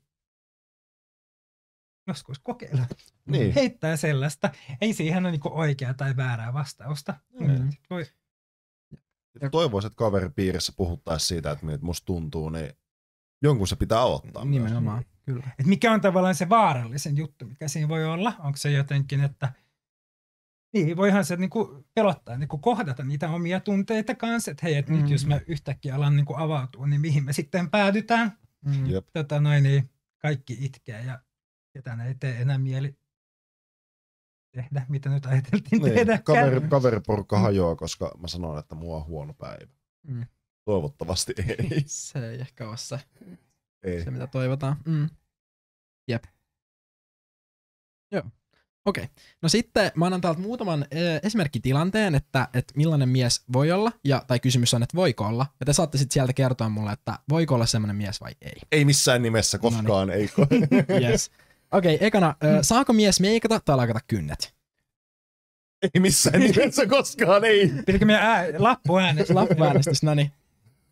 joskus kokeilla. Niin. Heittää sellaista. Ei siihen ole niinku oikeaa tai väärää vastausta. Voi. Toivoisin, että kaveripiirissä puhuttaisiin siitä, että miltä musta tuntuu, niin jonkun se pitää aloittaa. Nimenomaan, kyllä. Et mikä on tavallaan se vaarallisen juttu, mikä siinä voi olla? Onko se jotenkin, että niin, voihan se niinku pelottaa, niinku kohdata niitä omia tunteita kanssa, että hei, et nyt jos mä yhtäkkiä alan niinku avautua, niin mihin me sitten päädytään? Niin kaikki itkee ja ketään ei tee enää mieli tehdä, mitä nyt ajateltiin tehdäkään. Kaveriporukka hajoaa, koska mä sanon, että mulla on huono päivä. Toivottavasti ei. Se ei ehkä ole se, ei. mitä toivotaan. Jep. Joo. Okei. No sitten mä annan täältä muutaman esimerkkitilanteen, että millainen mies voi olla, tai kysymys on, että voiko olla. Ja te saatte sitten sieltä kertoa mulle, että voiko olla semmoinen mies vai ei. Ei missään nimessä koskaan, ei. Yes. Okei, ekana, saako mies meikata tai lakata kynnet? Ei missään nimessä koskaan, ei. Pidätkö meidän lappuäänestys? Lappuäänestys, no niin.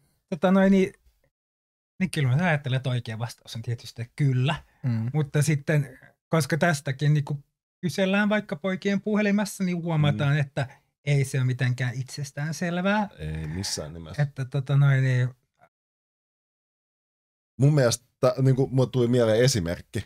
Niin kyllä mä ajattelen, että oikea vastaus on tietysti kyllä. Mutta sitten, koska tästäkin niin kun kysellään vaikka poikien puhelimessa, niin huomataan, että ei se ole mitenkään itsestään selvää. Ei missään nimessä. Että niin. Mun mielestä, niin kuin mulle tuli mieleen esimerkki,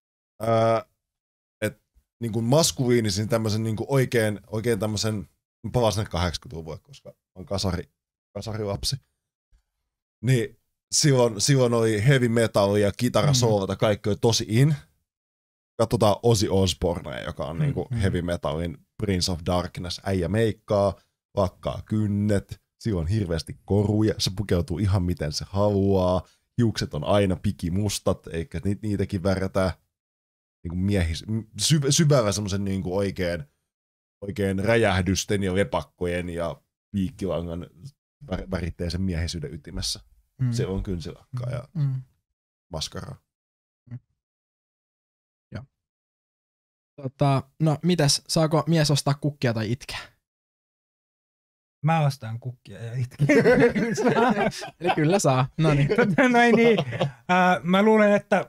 että niin kuin maskuliinisin tämmöisen niin kuin oikein tämmöisen, palasin 80-luvulle, koska on kasarilapsi, niin silloin oli heavy metal ja kitarasoolta, kaikki oli tosi in. Katsotaan Ozzy Osbournea, joka on niinku heavy metalin Prince of Darkness, äijä meikkaa, lakkaa kynnet, sillä on hirveästi koruja, se pukeutuu ihan miten se haluaa, hiukset on aina pikimustat, eikä niitäkin värjätään niinku syvällä semmoisen niinku oikein räjähdysten ja lepakkojen ja piikkilangan väritteisen miehisyyden ytimessä. Se on kynsilakkaa ja maskaraa. Joo. No mitäs, saako mies ostaa kukkia tai itkeä? Mä ostan kukkia ja itkeä. Eli kyllä saa. Noniin. Mä luulen, että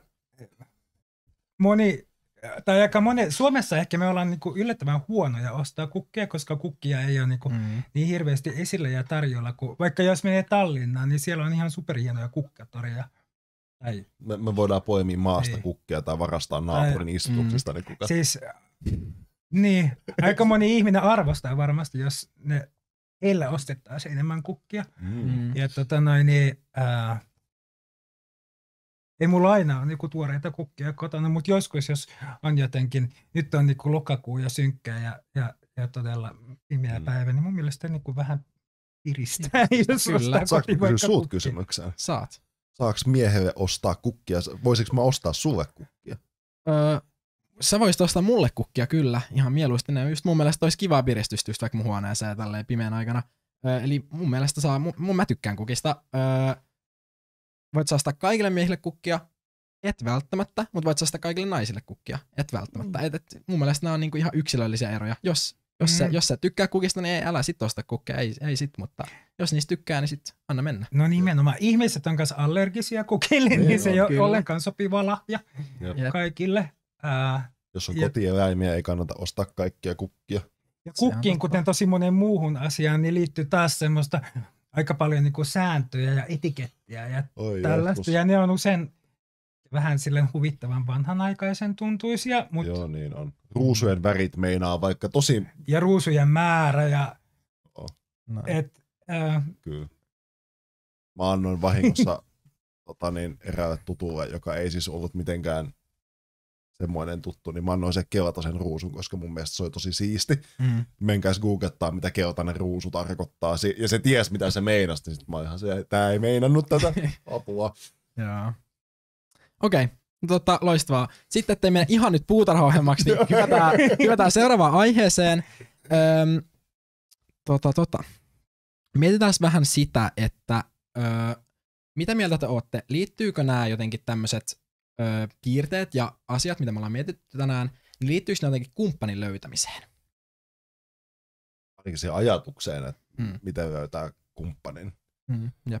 Suomessa ehkä me ollaan niinku yllättävän huonoja ostaa kukkia, koska kukkia ei ole niinku niin hirveästi esillä ja tarjolla. Vaikka jos menee Tallinnaan, niin siellä on ihan superhienoja kukkatoria. Me voidaan poimia maasta kukkia tai varastaa naapurin istutuksesta ne kukat. Siis, niin, aika moni ihminen arvostaa varmasti, jos heillä ostettaisiin enemmän kukkia. Ja ei mulla aina ole niinku tuoreita kukkia kotona, mutta joskus, jos on jotenkin, nyt on niinku lokakuu ja synkkää ja todella pimeä päivä, niin mun mielestä niinku vähän piristää. Kyllä. Saanko kysyä sulta kysymykseen? Saat. Saaks miehelle ostaa kukkia? Voisiko mä ostaa sulle kukkia? Sä voisit ostaa mulle kukkia, kyllä. Ihan mieluusti. Ne just mun mielestä olisi kivaa piristystä just vaikka mun huoneeseen tälleen pimeän aikana. Eli mun mielestä saa, mä tykkään kukista. Voit ostaa kaikille miehille kukkia, et välttämättä, mutta voit ostaa kaikille naisille kukkia, et välttämättä. Mun mielestä nämä on niinku ihan yksilöllisiä eroja. Jos sä tykkää kukista, niin älä sit osta kukkia, ei sit, mutta jos niistä tykkää, niin sit anna mennä. No nimenomaan, ihmiset on kanssa allergisia kukille, niin se ei ole ollenkaan sopiva lahja kaikille. Jos on kotieläimiä, ei kannata ostaa kaikkia kukkia. Ja kukkiin, kuten tosi monen muuhun asiaan, niin liittyy taas semmoista aika paljon niinku sääntöjä ja etikettiä ja tällaista. Ja ne on usein vähän silleen huvittavan vanhanaikaisen tuntuisia. Joo, niin on. Ruusujen värit meinaa vaikka tosi... Ja ruusujen määrä ja... Kyllä. Mä annoin vahingossa eräälle tutulle, joka ei siis ollut mitenkään semmoinen tuttu, niin mä annoin se keltaisen ruusun, koska mun mielestä se oli tosi siisti. Menkääs googlettaa, mitä keltainen ruusu tarkoittaa. Ja se ties, mitä se meinasi, niin sit mä ihan se, tää ei meinannut tätä apua. Joo. Okei. Loistavaa. Sitten, ettei mene ihan nyt puutarhaohjelmaksi, niin hypätään seuraavaan aiheeseen. Mietitään vähän sitä, että mitä mieltä te ootte? Liittyykö nämä jotenkin tämmöiset piirteet ja asiat, mitä me ollaan mietitty tänään, niin liittyykö ne jotenkin kumppanin löytämiseen? Ainakin siihen ajatukseen, että miten löytää kumppanin. Jep.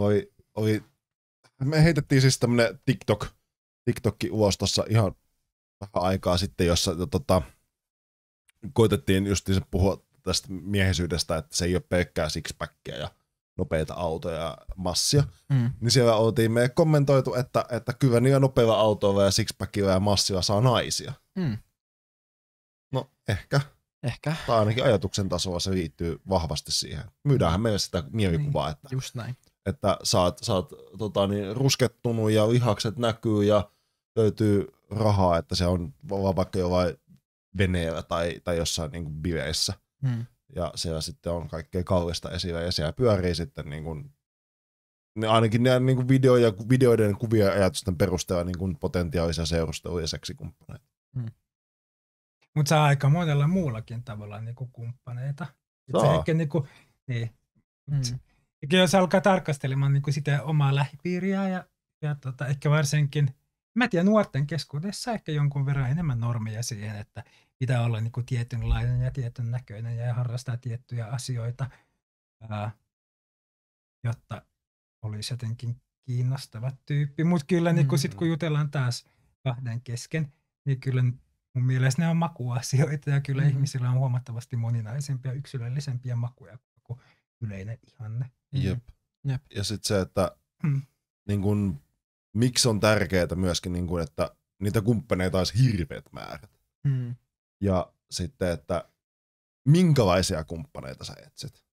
Me heitettiin siis tämmönen TikTokki ulos tuossa ihan vähän aikaa sitten, jossa koitettiin just puhua tästä miehisyydestä, että se ei ole pelkkää sixpackia ja nopeita autoja ja massia. Niin siellä oltiin me kommentoitu, että kyllä niillä nopeilla autoilla ja sixpackilla ja massilla saa naisia. No ehkä. Tai ainakin ajatuksen tasolla se liittyy vahvasti siihen. Myydäänhän meille sitä mielikuvaa, että, just näin. Että saat ruskettunut ja lihakset näkyy ja löytyy rahaa, että se on vaikka jollain veneellä tai jossain niin kuin biveissä. Ja siellä sitten on kaikkea kallista esillä ja siellä pyörii sitten niin kuin, ainakin ne niin kuin videoiden kuvia ja ajatusten perusteella niin kuin potentiaalisia seurustelu- ja seksikumppaneita. Mutta saa aika monella muullakin tavalla niin kuin kumppaneita. Ehkä, niin kuin, niin. Jos alkaa tarkastelemaan niin kuin sitä omaa lähipiiriä ja ehkä varsinkin, mä tiedän nuorten keskuudessa ehkä jonkun verran enemmän normeja siihen, että pitää olla niin kuin tietynlainen ja tietyn näköinen ja harrastaa tiettyjä asioita, jotta olisi jotenkin kiinnostava tyyppi. Mutta kyllä niin kun, kun jutellaan taas kahden kesken, niin kyllä mun mielestä ne on makuasioita ja kyllä ihmisillä on huomattavasti moninaisempia yksilöllisempiä makuja kuin yleinen ihanne. Jep. Ja sitten se, että niin kun, miksi on tärkeää myöskin, niin kun, että niitä kumppaneita olisi hirveät määrät. Ja sitten, että minkälaisia kumppaneita sä etsit.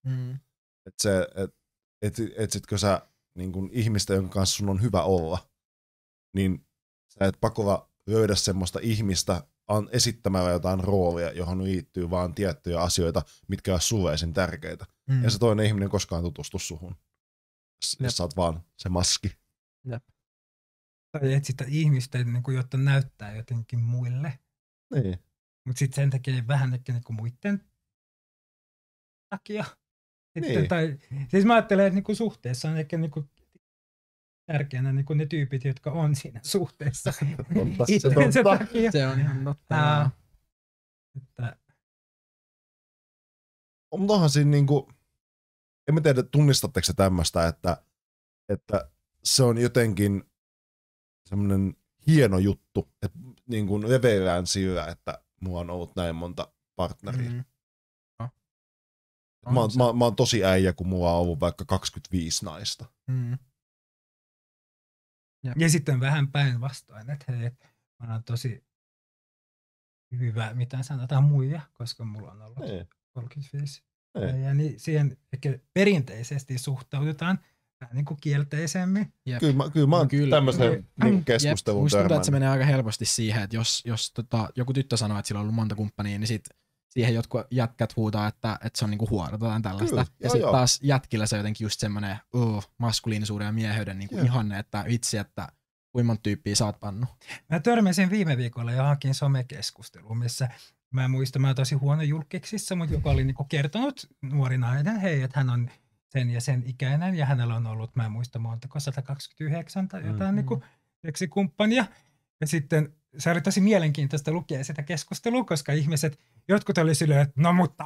Etsitkö sä niin kun ihmistä, jonka kanssa sun on hyvä olla, niin sä et pakolla löydä semmoista ihmistä esittämällä jotain roolia, johon liittyy vaan tiettyjä asioita, mitkä on sulle esim. Tärkeitä. Ja se toinen ihminen koskaan tutustu suhun, jos sä oot vaan se maski. Jep. Tai etsitä ihmistä, jotta näyttää jotenkin muille. Niin. Mutta sitten sen tekee vähän ehkä niinku muiden takia. Sitten, tai, siis mä ajattelen, että niinku suhteessa on ehkä niinku tärkeänä niinku ne tyypit, jotka on siinä suhteessa. Se on ihan totta. Mutta onhan siinä niinku, en mä tiedä, tunnistatteko se tämmöistä, että se on jotenkin semmoinen hieno juttu, että niin kuin leveillään sillä, että mulla on ollut näin monta partneria. Mä oon tosi äijä, kun mulla on ollut vaikka 25 naista. Ja sitten vähän päinvastoin, että hei, mä oon tosi hyvä, mitä sanotaan, muija, koska mulla on ollut 35. Ja niin siihen ehkä perinteisesti suhtaudutaan niin kuin kielteisemmin. Kyllä mä oon tämmöisen keskustelun musta tuntuu, että se menee aika helposti siihen, että jos joku tyttö sanoo, että sillä on ollut monta kumppania, niin sit siihen jotkut jätkät huutaa, että se on niinku huono tai tällaista. Kyllä, ja sitten taas jätkillä se on jotenkin just semmoinen maskuliinisuuden ja mieheyden niinku ihanne, että vitsi, että kuinka monta tyyppiä sä oot pannut. Mä törmäsin viime viikolla johonkin somekeskusteluun, missä mä muistan, mä oon tosi huono julkiksissa, mutta joka oli niinku kertonut nuori nainen, hei, että hän on sen ja sen ikäinen, ja hänellä on ollut, mä en muista montako, 129 tai jotain niinku seksikumppania. Ja sitten se oli tosi mielenkiintoista lukea sitä keskustelua, koska ihmiset, jotkut oli silleen, että no mutta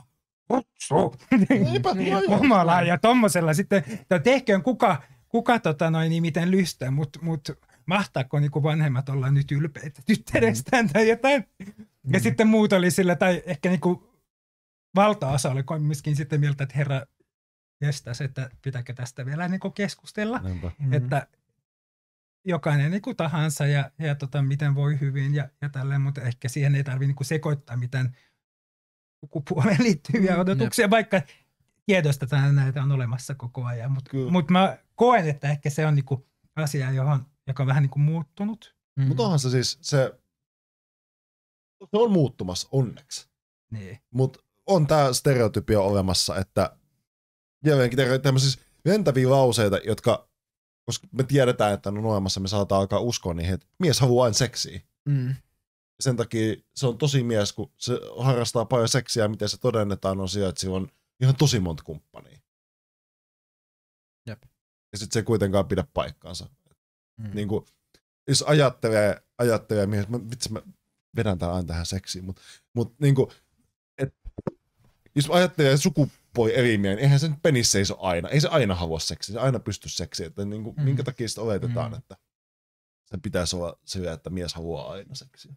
omalla ja tommosella sitten, tehköön kuka miten lystää, mutta mahtaako niinku vanhemmat olla nyt ylpeitä tyttärestään tai jotain. Ja sitten muut oli sillä, tai ehkä niinku valtaosa oli myöskin sitten mieltä, että herra jästäs, että pitääkö tästä vielä niinku keskustella. Että jokainen niinku tahansa ja miten voi hyvin ja tälleen, mutta ehkä siihen ei tarvitse niinku sekoittaa mitään sukupuoleen liittyviä odotuksia, vaikka tiedostetaan näitä on olemassa koko ajan. Mutta mä koen, että ehkä se on niinku asia, joka on vähän niin kuin muuttunut. Mutta onhan se siis, se on muuttumassa onneksi. Niin. Mutta on tää stereotypia olemassa, että jälleenkin tämmöisiä lentäviä lauseita, jotka, koska me tiedetään, että on olemassa, me saadaan alkaa uskoa niihin, että mies haluaa aina seksiä. Sen takia se on tosi mies, kun se harrastaa paljon seksiä, ja miten se todennetaan on siellä, että sillä on ihan tosi monta kumppania. Jep. Ja sit se ei kuitenkaan pidä paikkaansa. Niin kuin, jos ajattelee mies, mä vedän tää aina tähän seksiin, mutta niin kuin, jos ajattelee sukupuoli-elimiä, niin eihän sen penissä seiso aina. Ei se aina halua seksiä, se aina pysty seksiin. Että niin kuin, minkä takia sitä oletetaan, että sen pitäisi olla sillä, että mies haluaa aina seksiä.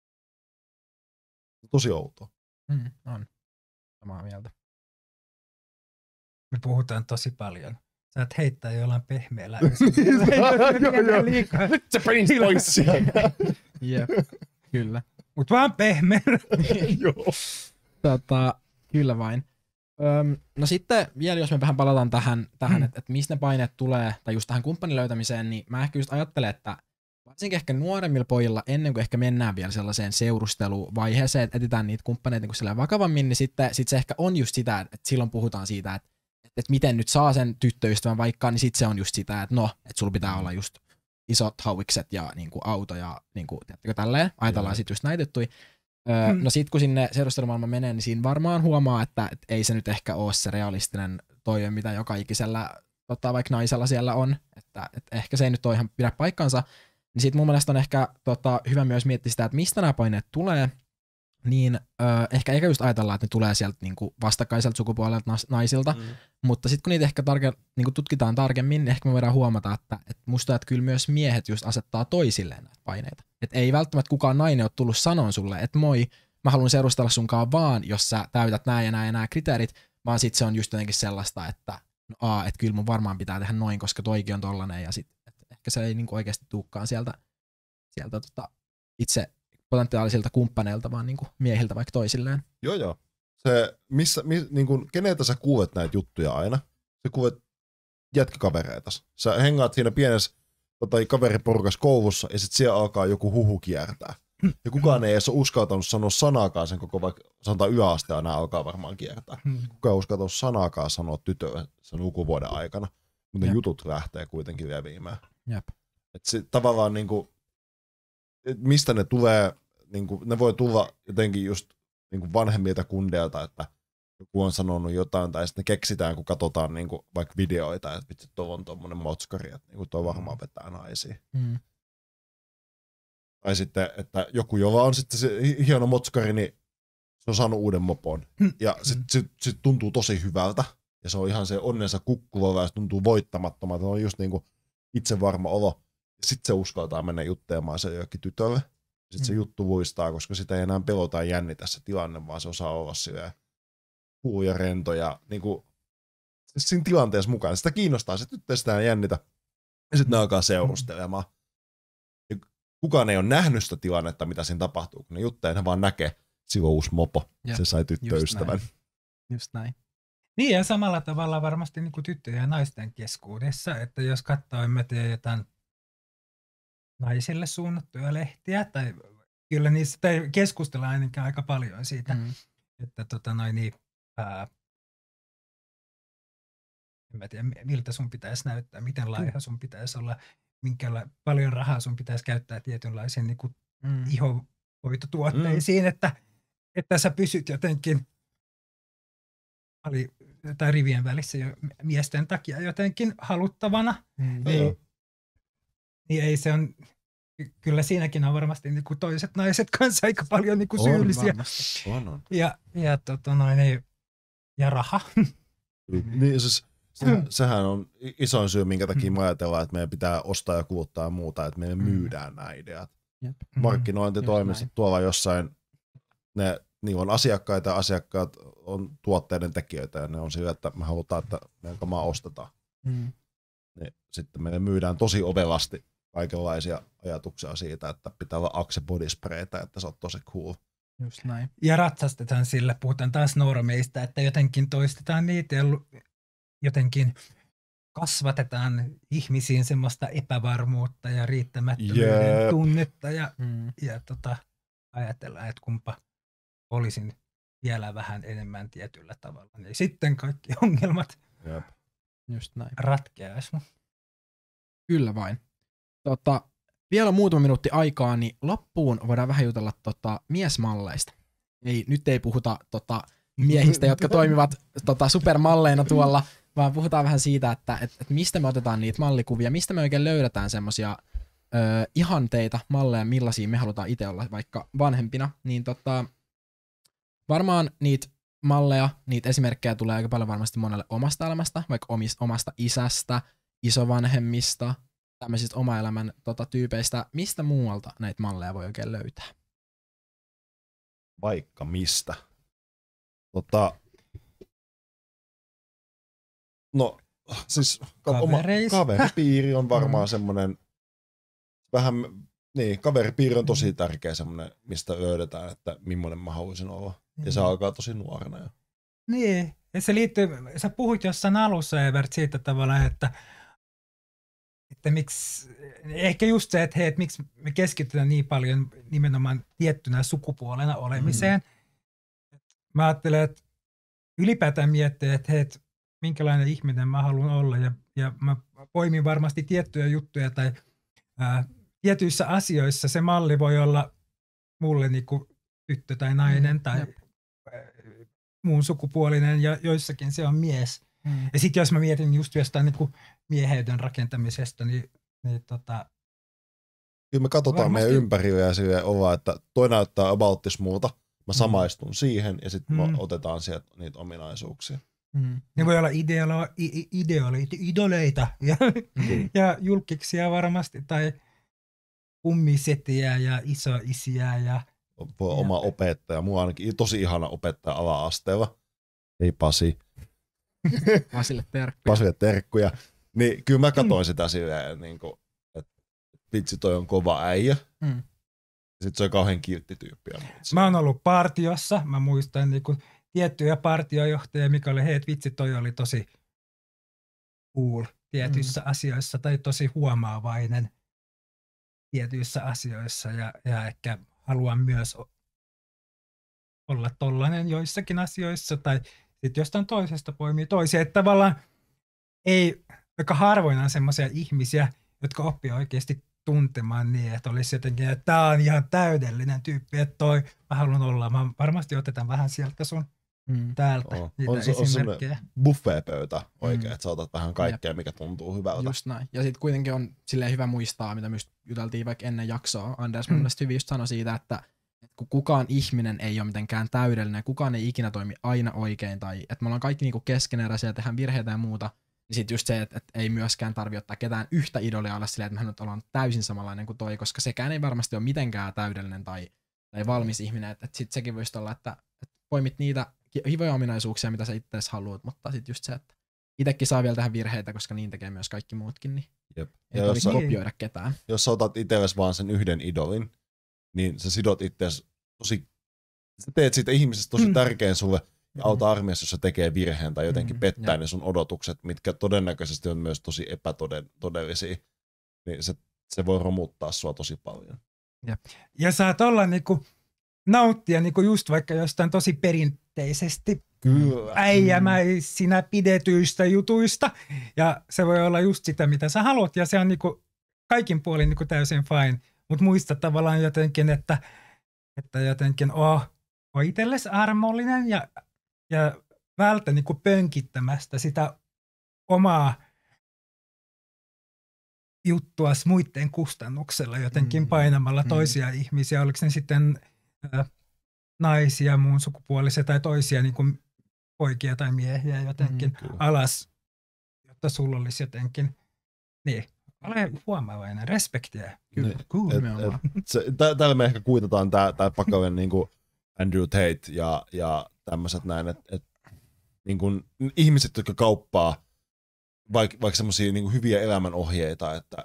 Tosi outoa. On. Samaa mieltä. Me puhutaan tosi paljon. Sä et heittää jollain pehmeällä. Nyt se penis pois sieltä. Jep, kyllä. Mut vaan pehmeä. Joo. Kyllä vain. No sitten vielä, jos me vähän palataan tähän että mistä ne paineet tulee, tai just tähän kumppanin löytämiseen, niin mä ehkä just ajattelen, että varsinkin ehkä nuoremmilla pojilla, ennen kuin ehkä mennään vielä sellaiseen seurusteluvaiheeseen, että etsitään niitä kumppaneita niin vakavammin, niin sitten se ehkä on just sitä, että silloin puhutaan siitä, että miten nyt saa sen tyttöystävän vaikka, niin sitten se on just sitä, että että sulla pitää olla just isot hauikset ja niinku auto ja niinku, tiedättekö tälleen, ajatellaan sitten just näitä juttuja. No sit kun sinne seurustelumaailmaan menee, niin siinä varmaan huomaa, että ei se nyt ehkä ole se realistinen toive, mitä joka ikisellä vaikka naisella siellä on, että ehkä se ei nyt ole ihan pidä paikkansa. Niin sit mun mielestä on ehkä hyvä myös miettiä sitä, että mistä nämä paineet tulee, niin ehkä eikä just ajatella, että ne tulee sieltä niinku vastakkaiselta sukupuolelta naisilta, mutta sitten kun niitä ehkä niinku tutkitaan tarkemmin, niin ehkä me voidaan huomata, että musta että kyllä myös miehet just asettaa toisilleen näitä paineita. Että ei välttämättä kukaan nainen ole tullut sanoa sulle, että moi, mä haluan seurustella sunkaan vaan, jos sä täytät nämä ja nämä kriteerit, vaan sitten se on just jotenkin sellaista, että että kyllä mun varmaan pitää tehdä noin, koska toikin on tollanen, ja sitten ehkä se ei niinku oikeasti tulekaan sieltä itse potentiaalisilta kumppaneilta, vaan niinku miehiltä vaikka toisilleen. Joo. Se, niinku, keneltä sä kuulet näitä juttuja aina? Sä kuulet jätkäkavereita. Sä hengaat siinä pienessä kaveriporukas koulussa, ja sit siellä alkaa joku huhu kiertää. Ja kukaan ei edes ole uskaltanut sanoa sanaakaan sen koko, vaikka sanotaan yläasteen aina alkaa varmaan kiertää. Kukaan ei uskaltanut sanaakaan sanoa tytölle sen lukuvuoden aikana, mutta jutut lähtee kuitenkin leviämään. Jep. Et se, tavallaan niinku, mistä ne tulee, niinku, ne voi tulla jotenkin just niinku vanhemmilta kundeilta, että joku on sanonut jotain, tai sitten ne keksitään, kun katsotaan niinku, vaikka videoita, että vitsi, tuo on tommonen motskari, että niinku, tuo varmaan vetää naisia. Tai sitten, että joku, jolla on sitten se hieno motskari, niin se on saanut uuden mopon. Ja sit tuntuu tosi hyvältä. Ja se on ihan se onnensa kukkuva, ja se tuntuu voittamattomalta. Se on just niinku itsevarma olo. Ja sit se uskaltaa mennä juttelemaan se jokin tytölle. Sitten se juttu vuistaa, koska sitä ei enää pelota jännitä se tilanne, vaan se osaa olla silleen cool ja rento. Ja niinku, siinä tilanteessa mukaan. Sitä kiinnostaa, se tyttö sitä ei jännitä. Ja sitten ne alkaa seurustelemaan. Kukaan ei ole nähnyt sitä tilannetta, mitä siinä tapahtuu, kun ne jutteja, ne vaan näkee, silloin uusi mopo, se sai tyttöystävän. Just näin. Niin ja samalla tavalla varmasti niin kuin tyttöjen ja naisten keskuudessa, että jos katsoo, emme tee jotain naisille suunnattuja lehtiä, tai kyllä niissä keskustellaan ainakin aika paljon siitä, että en mä tiedä, miltä sun pitäisi näyttää, miten laiha sun pitäisi olla, paljon rahaa sun pitäisi käyttää tietynlaisiin niin kuin ihohoitotuotteisiin, että sä pysyt jotenkin tai rivien välissä jo miesten takia jotenkin haluttavana. Niin ei se on, kyllä siinäkin on varmasti niin kuin toiset naiset kanssa aika paljon niin kuin syyllisiä. On. Ja raha. Niin siis sehän on isoin syy, minkä takia me ajatellaan, että meidän pitää ostaa ja kuluttaa ja muuta, että meidän myydään nämä ideat. Markkinointitoimiset tuolla jossain, niillä on asiakkaita ja asiakkaat on tuotteiden tekijöitä ja ne on sillä, että me halutaan, että meidän kamaa ostetaan. Niin sitten meille myydään tosi ovelasti kaikenlaisia ajatuksia siitä, että pitää olla Axe bodyspraytä, että se on tosi cool. Just näin. Ja ratsastetaan sillä, puhutaan taas normeista, että jotenkin toistetaan niitä ja jotenkin kasvatetaan ihmisiin semmoista epävarmuutta ja riittämättömyyden tunnetta ja ajatellaan, että kumpa olisin vielä vähän enemmän tietyllä tavalla, niin sitten kaikki ongelmat just näin ratkeaisi. Kyllä vain. Vielä muutama minuutti aikaa, niin loppuun voidaan vähän jutella miesmalleista. Nyt ei puhuta miehistä, jotka toimivat supermalleina tuolla, vaan puhutaan vähän siitä, että mistä me otetaan niitä mallikuvia, mistä me oikein löydetään semmosia ihanteita, malleja, millaisia me halutaan itse olla vaikka vanhempina, niin varmaan niitä malleja, niitä esimerkkejä tulee aika paljon varmasti monelle omasta elämästä, vaikka omasta isästä, isovanhemmista, tämmöisistä oma elämän tyypeistä. Mistä muualta näitä malleja voi oikein löytää? Vaikka mistä. No, siis kaveripiiri on varmaan semmoinen, vähän, niin, kaveripiiri on tosi tärkeä semmoinen, mistä löydetään, että millainen mä haluaisin olla. Ja se alkaa tosi nuorena jo. Niin, ja se liittyy, sä puhuit jossain alussa, Evert, siitä tavallaan, että miksi, ehkä just se, että miksi me keskitytään niin paljon nimenomaan tiettynä sukupuolena olemiseen. Mä ajattelen, että ylipäätään miettiä, että minkälainen ihminen mä haluan olla, ja mä poimin varmasti tiettyjä juttuja tai tietyissä asioissa se malli voi olla mulle niinku tyttö tai nainen tai muun sukupuolinen, ja joissakin se on mies. Ja sitten jos mä mietin just jostain niinku mieheyden rakentamisesta, niin kyllä me katsotaan varmasti meidän ympärillä ja silleen ollaan, että toi näyttää about this multa, mä samaistun siihen ja sitten otetaan sieltä niitä ominaisuuksia. Ne voi olla idoleita ja julkkiksia varmasti, tai kummisetiä ja isoisiä. Ja oma opettaja, mulla on ainakin tosi ihana opettaja ala-asteella. Ei Pasi. Pasille terkkuja. Niin kyllä mä katsoin sitä silleen, että vitsi toi on kova äijä. Sitten se on kauhean kiltti tyyppi. Mä oon ollut partiossa, mä muistan tiettyjä partiojohtajia, mikä oli, vitsi toi oli tosi cool tietyissä asioissa tai tosi huomaavainen tietyissä asioissa ja ehkä haluan myös olla tollainen joissakin asioissa tai sitten jostain toisesta poimii toisia. Että tavallaan ei, aika harvoin on semmoisia ihmisiä, jotka oppii oikeasti tuntemaan niin, että olisi jotenkin, että tää on ihan täydellinen tyyppi, että toi mä haluan olla. Mä varmasti otetaan vähän sieltä sun täältä niitä esimerkkejä. On buffeepöytä oikein, että sä otat vähän kaikkea, mikä tuntuu hyvältä. Just näin. Ja sitten kuitenkin on silleen hyvä muistaa, mitä myös juteltiin vaikka ennen jaksoa. Anders mun mielestä hyvin just sanoi siitä, että kun kukaan ihminen ei ole mitenkään täydellinen, kukaan ei ikinä toimi aina oikein, tai että me ollaan kaikki niinku keskeneräisiä, tehdään virheitä ja muuta, niin sitten just se, että ei myöskään tarvitse ottaa ketään yhtä idolia olla silleen, että mehän nyt ollaan täysin samanlainen kuin toi, koska sekään ei varmasti ole mitenkään täydellinen tai valmis ihminen, että sitten sekin voisi olla, että poimit niitä hivoja ominaisuuksia, mitä sä itse haluat, mutta sitten just se, että itsekin saa vielä tehdä virheitä, koska niin tekee myös kaikki muutkin, niin ei tarvitse kopioida ketään. Jos sä otat itsellesi vaan sen yhden idolin, niin sä sidot itseäsi sä teet siitä ihmisestä tosi tärkeän sulle, ja auta armiassa, jos se tekee virheen tai jotenkin pettää ne sun odotukset, mitkä todennäköisesti on myös tosi epätodellisia, niin se voi romuttaa sua tosi paljon. Ja saat olla nauttia just vaikka jostain tosi perinteisesti äijämäisinä pidetyistä jutuista, ja se voi olla just sitä, mitä sä haluat, ja se on kaikin puolin täysin fine, mutta muista tavallaan jotenkin, että jotenkin on itsellesi armollinen ja vältä pönkittämästä sitä omaa juttuas muiden kustannuksella jotenkin painamalla toisia ihmisiä, oliko ne sitten naisia, muun sukupuolisia tai toisia poikia tai miehiä jotenkin alas, jotta sulla olisi jotenkin, niin, ole huomaavainen, respektiä. Täällä me ehkä kuitataan tää pakaven Andrew Tate ja tämmöiset näin, että ihmiset, jotka kauppaa vaikka semmosia hyviä elämänohjeita, että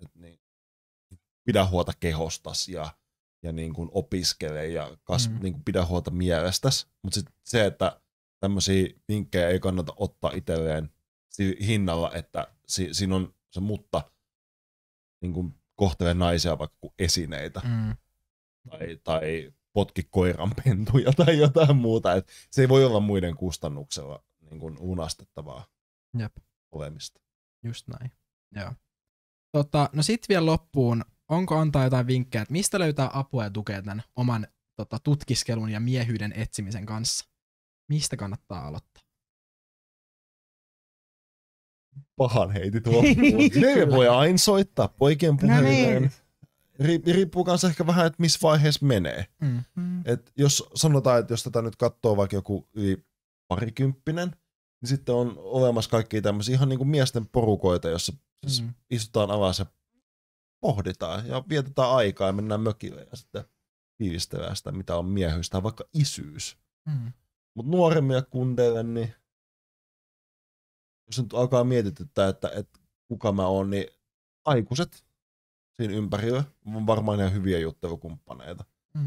pidä huolta kehostas ja opiskele ja pidä huolta mielestäsi. Mutta sitten se, että tämmöisiä vinkkejä ei kannata ottaa itselleen hinnalla, että siinä on se mutta niin kuin kohtelee naisia vaikka kuin esineitä tai potki koiranpentuja tai jotain muuta. Et se ei voi olla muiden kustannuksella niin kuin lunastettavaa olemista. Just näin. Joo. No sit vielä loppuun, onko antaa jotain vinkkejä, että mistä löytää apua ja tukea tämän oman tutkiskelun ja miehyyden etsimisen kanssa? Mistä kannattaa aloittaa? Pahan heitit loppuun. Ne voi aina soittaa poikien puhelimeen. Riippuu kanssa ehkä vähän, että missä vaiheessa menee. Et jos sanotaan, että jos tätä nyt katsoo vaikka joku yli 20, niin sitten on olemassa kaikkia tämmöisiä ihan niin kuin miesten porukoita, jossa istutaan alas ja pohditaan ja vietetään aikaa ja mennään mökille ja sitten fiilistellään sitä, mitä on miehyys tai vaikka isyys. Mutta nuoremmille kundeille, niin jos nyt alkaa mietityttää, että kuka mä oon, niin aikuiset siinä ympärillä on varmaan ihan hyviä juttelukumppaneita.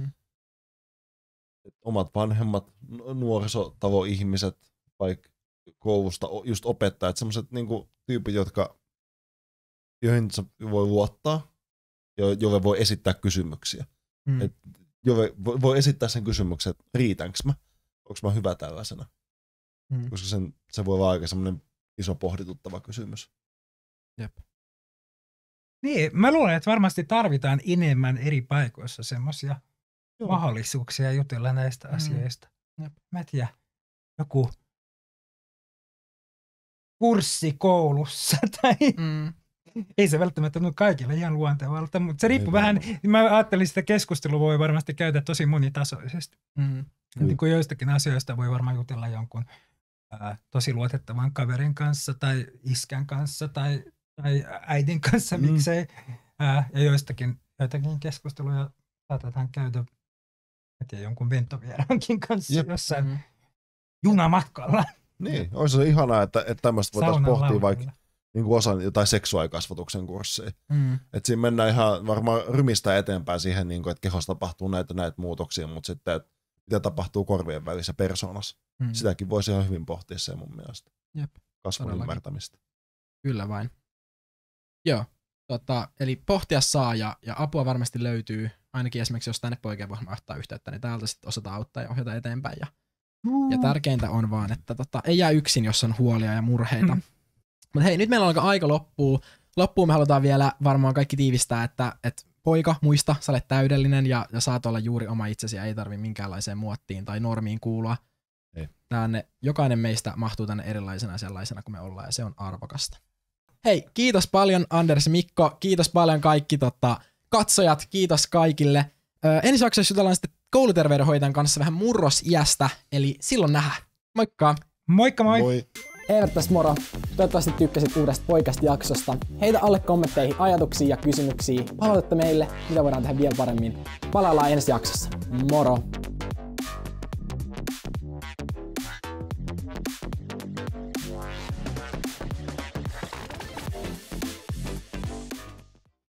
Omat vanhemmat, nuorisotalo-ihmiset, vaikka koulusta just opettajat, sellaiset niinku tyypit, joihin voi luottaa, joille voi esittää kysymyksiä. Jolle voi esittää sen kysymyksen, että riitänkö mä? Onko mä hyvä tällaisena? Koska se voi olla aika semmoinen iso pohdituttava kysymys. Jep. Niin, mä luulen, että varmasti tarvitaan enemmän eri paikoissa semmoisia mahdollisuuksia jutella näistä asioista. Mä en tiedä, joku kurssi koulussa tai ei se välttämättä ole kaikille ihan luontevalta, mutta se riippuu vähän, mä ajattelin, että sitä keskustelua voi varmasti käydä tosi monitasoisesti. Niin kuin joistakin asioista voi varmaan jutella jonkun tosi luotettavan kaverin kanssa tai iskän kanssa tai äidin kanssa, miksei. Ja joitakin keskusteluja saatetaan käydä jonkun ventovieraankin kanssa jossain junamatkalla. Niin, olisi se ihanaa, että tämmöistä voitaisiin pohtia vaikka niin kuin osan jotain seksuaalikasvatuksen kursseja. Että siinä mennään ihan varmaan rymistä eteenpäin siihen, niin kuin, että kehossa tapahtuu näitä muutoksia, mutta sitten, että mitä tapahtuu korvien välissä persoonassa. Sitäkin voisi ihan hyvin pohtia se mun mielestä. Kasvun ymmärtämistä. Kyllä vain. Joo, eli pohtia saa ja apua varmasti löytyy, ainakin esimerkiksi jos tänne poikeen voi ottaa yhteyttä, niin täältä sitten osataan auttaa ja ohjata eteenpäin. Ja tärkeintä on vaan, että ei jää yksin, jos on huolia ja murheita. Mutta hei, nyt meillä alkaa aika loppuu. Loppuun me halutaan vielä varmaan kaikki tiivistää, että poika, muista, sä olet täydellinen ja saat olla juuri oma itsesi ja ei tarvi minkäänlaiseen muottiin tai normiin kuulua. Jokainen meistä mahtuu tänne erilaisena sellaisena kuin me ollaan ja se on arvokasta. Hei, kiitos paljon Anders ja Mikko, kiitos paljon kaikki katsojat, kiitos kaikille. Ensi jaksossa jutellaan sitten kouluterveydenhoitajan kanssa vähän murrosiästä, eli silloin nähdään. Moikka! Moikka moi! Moi! Eivät tässä moro. Toivottavasti tykkäsit uudesta Poikast-jaksosta. Heitä alle kommentteihin ajatuksia ja kysymyksiä. Palautetta meille, mitä voidaan tehdä vielä paremmin. Palaillaan ensi jaksossa. Moro!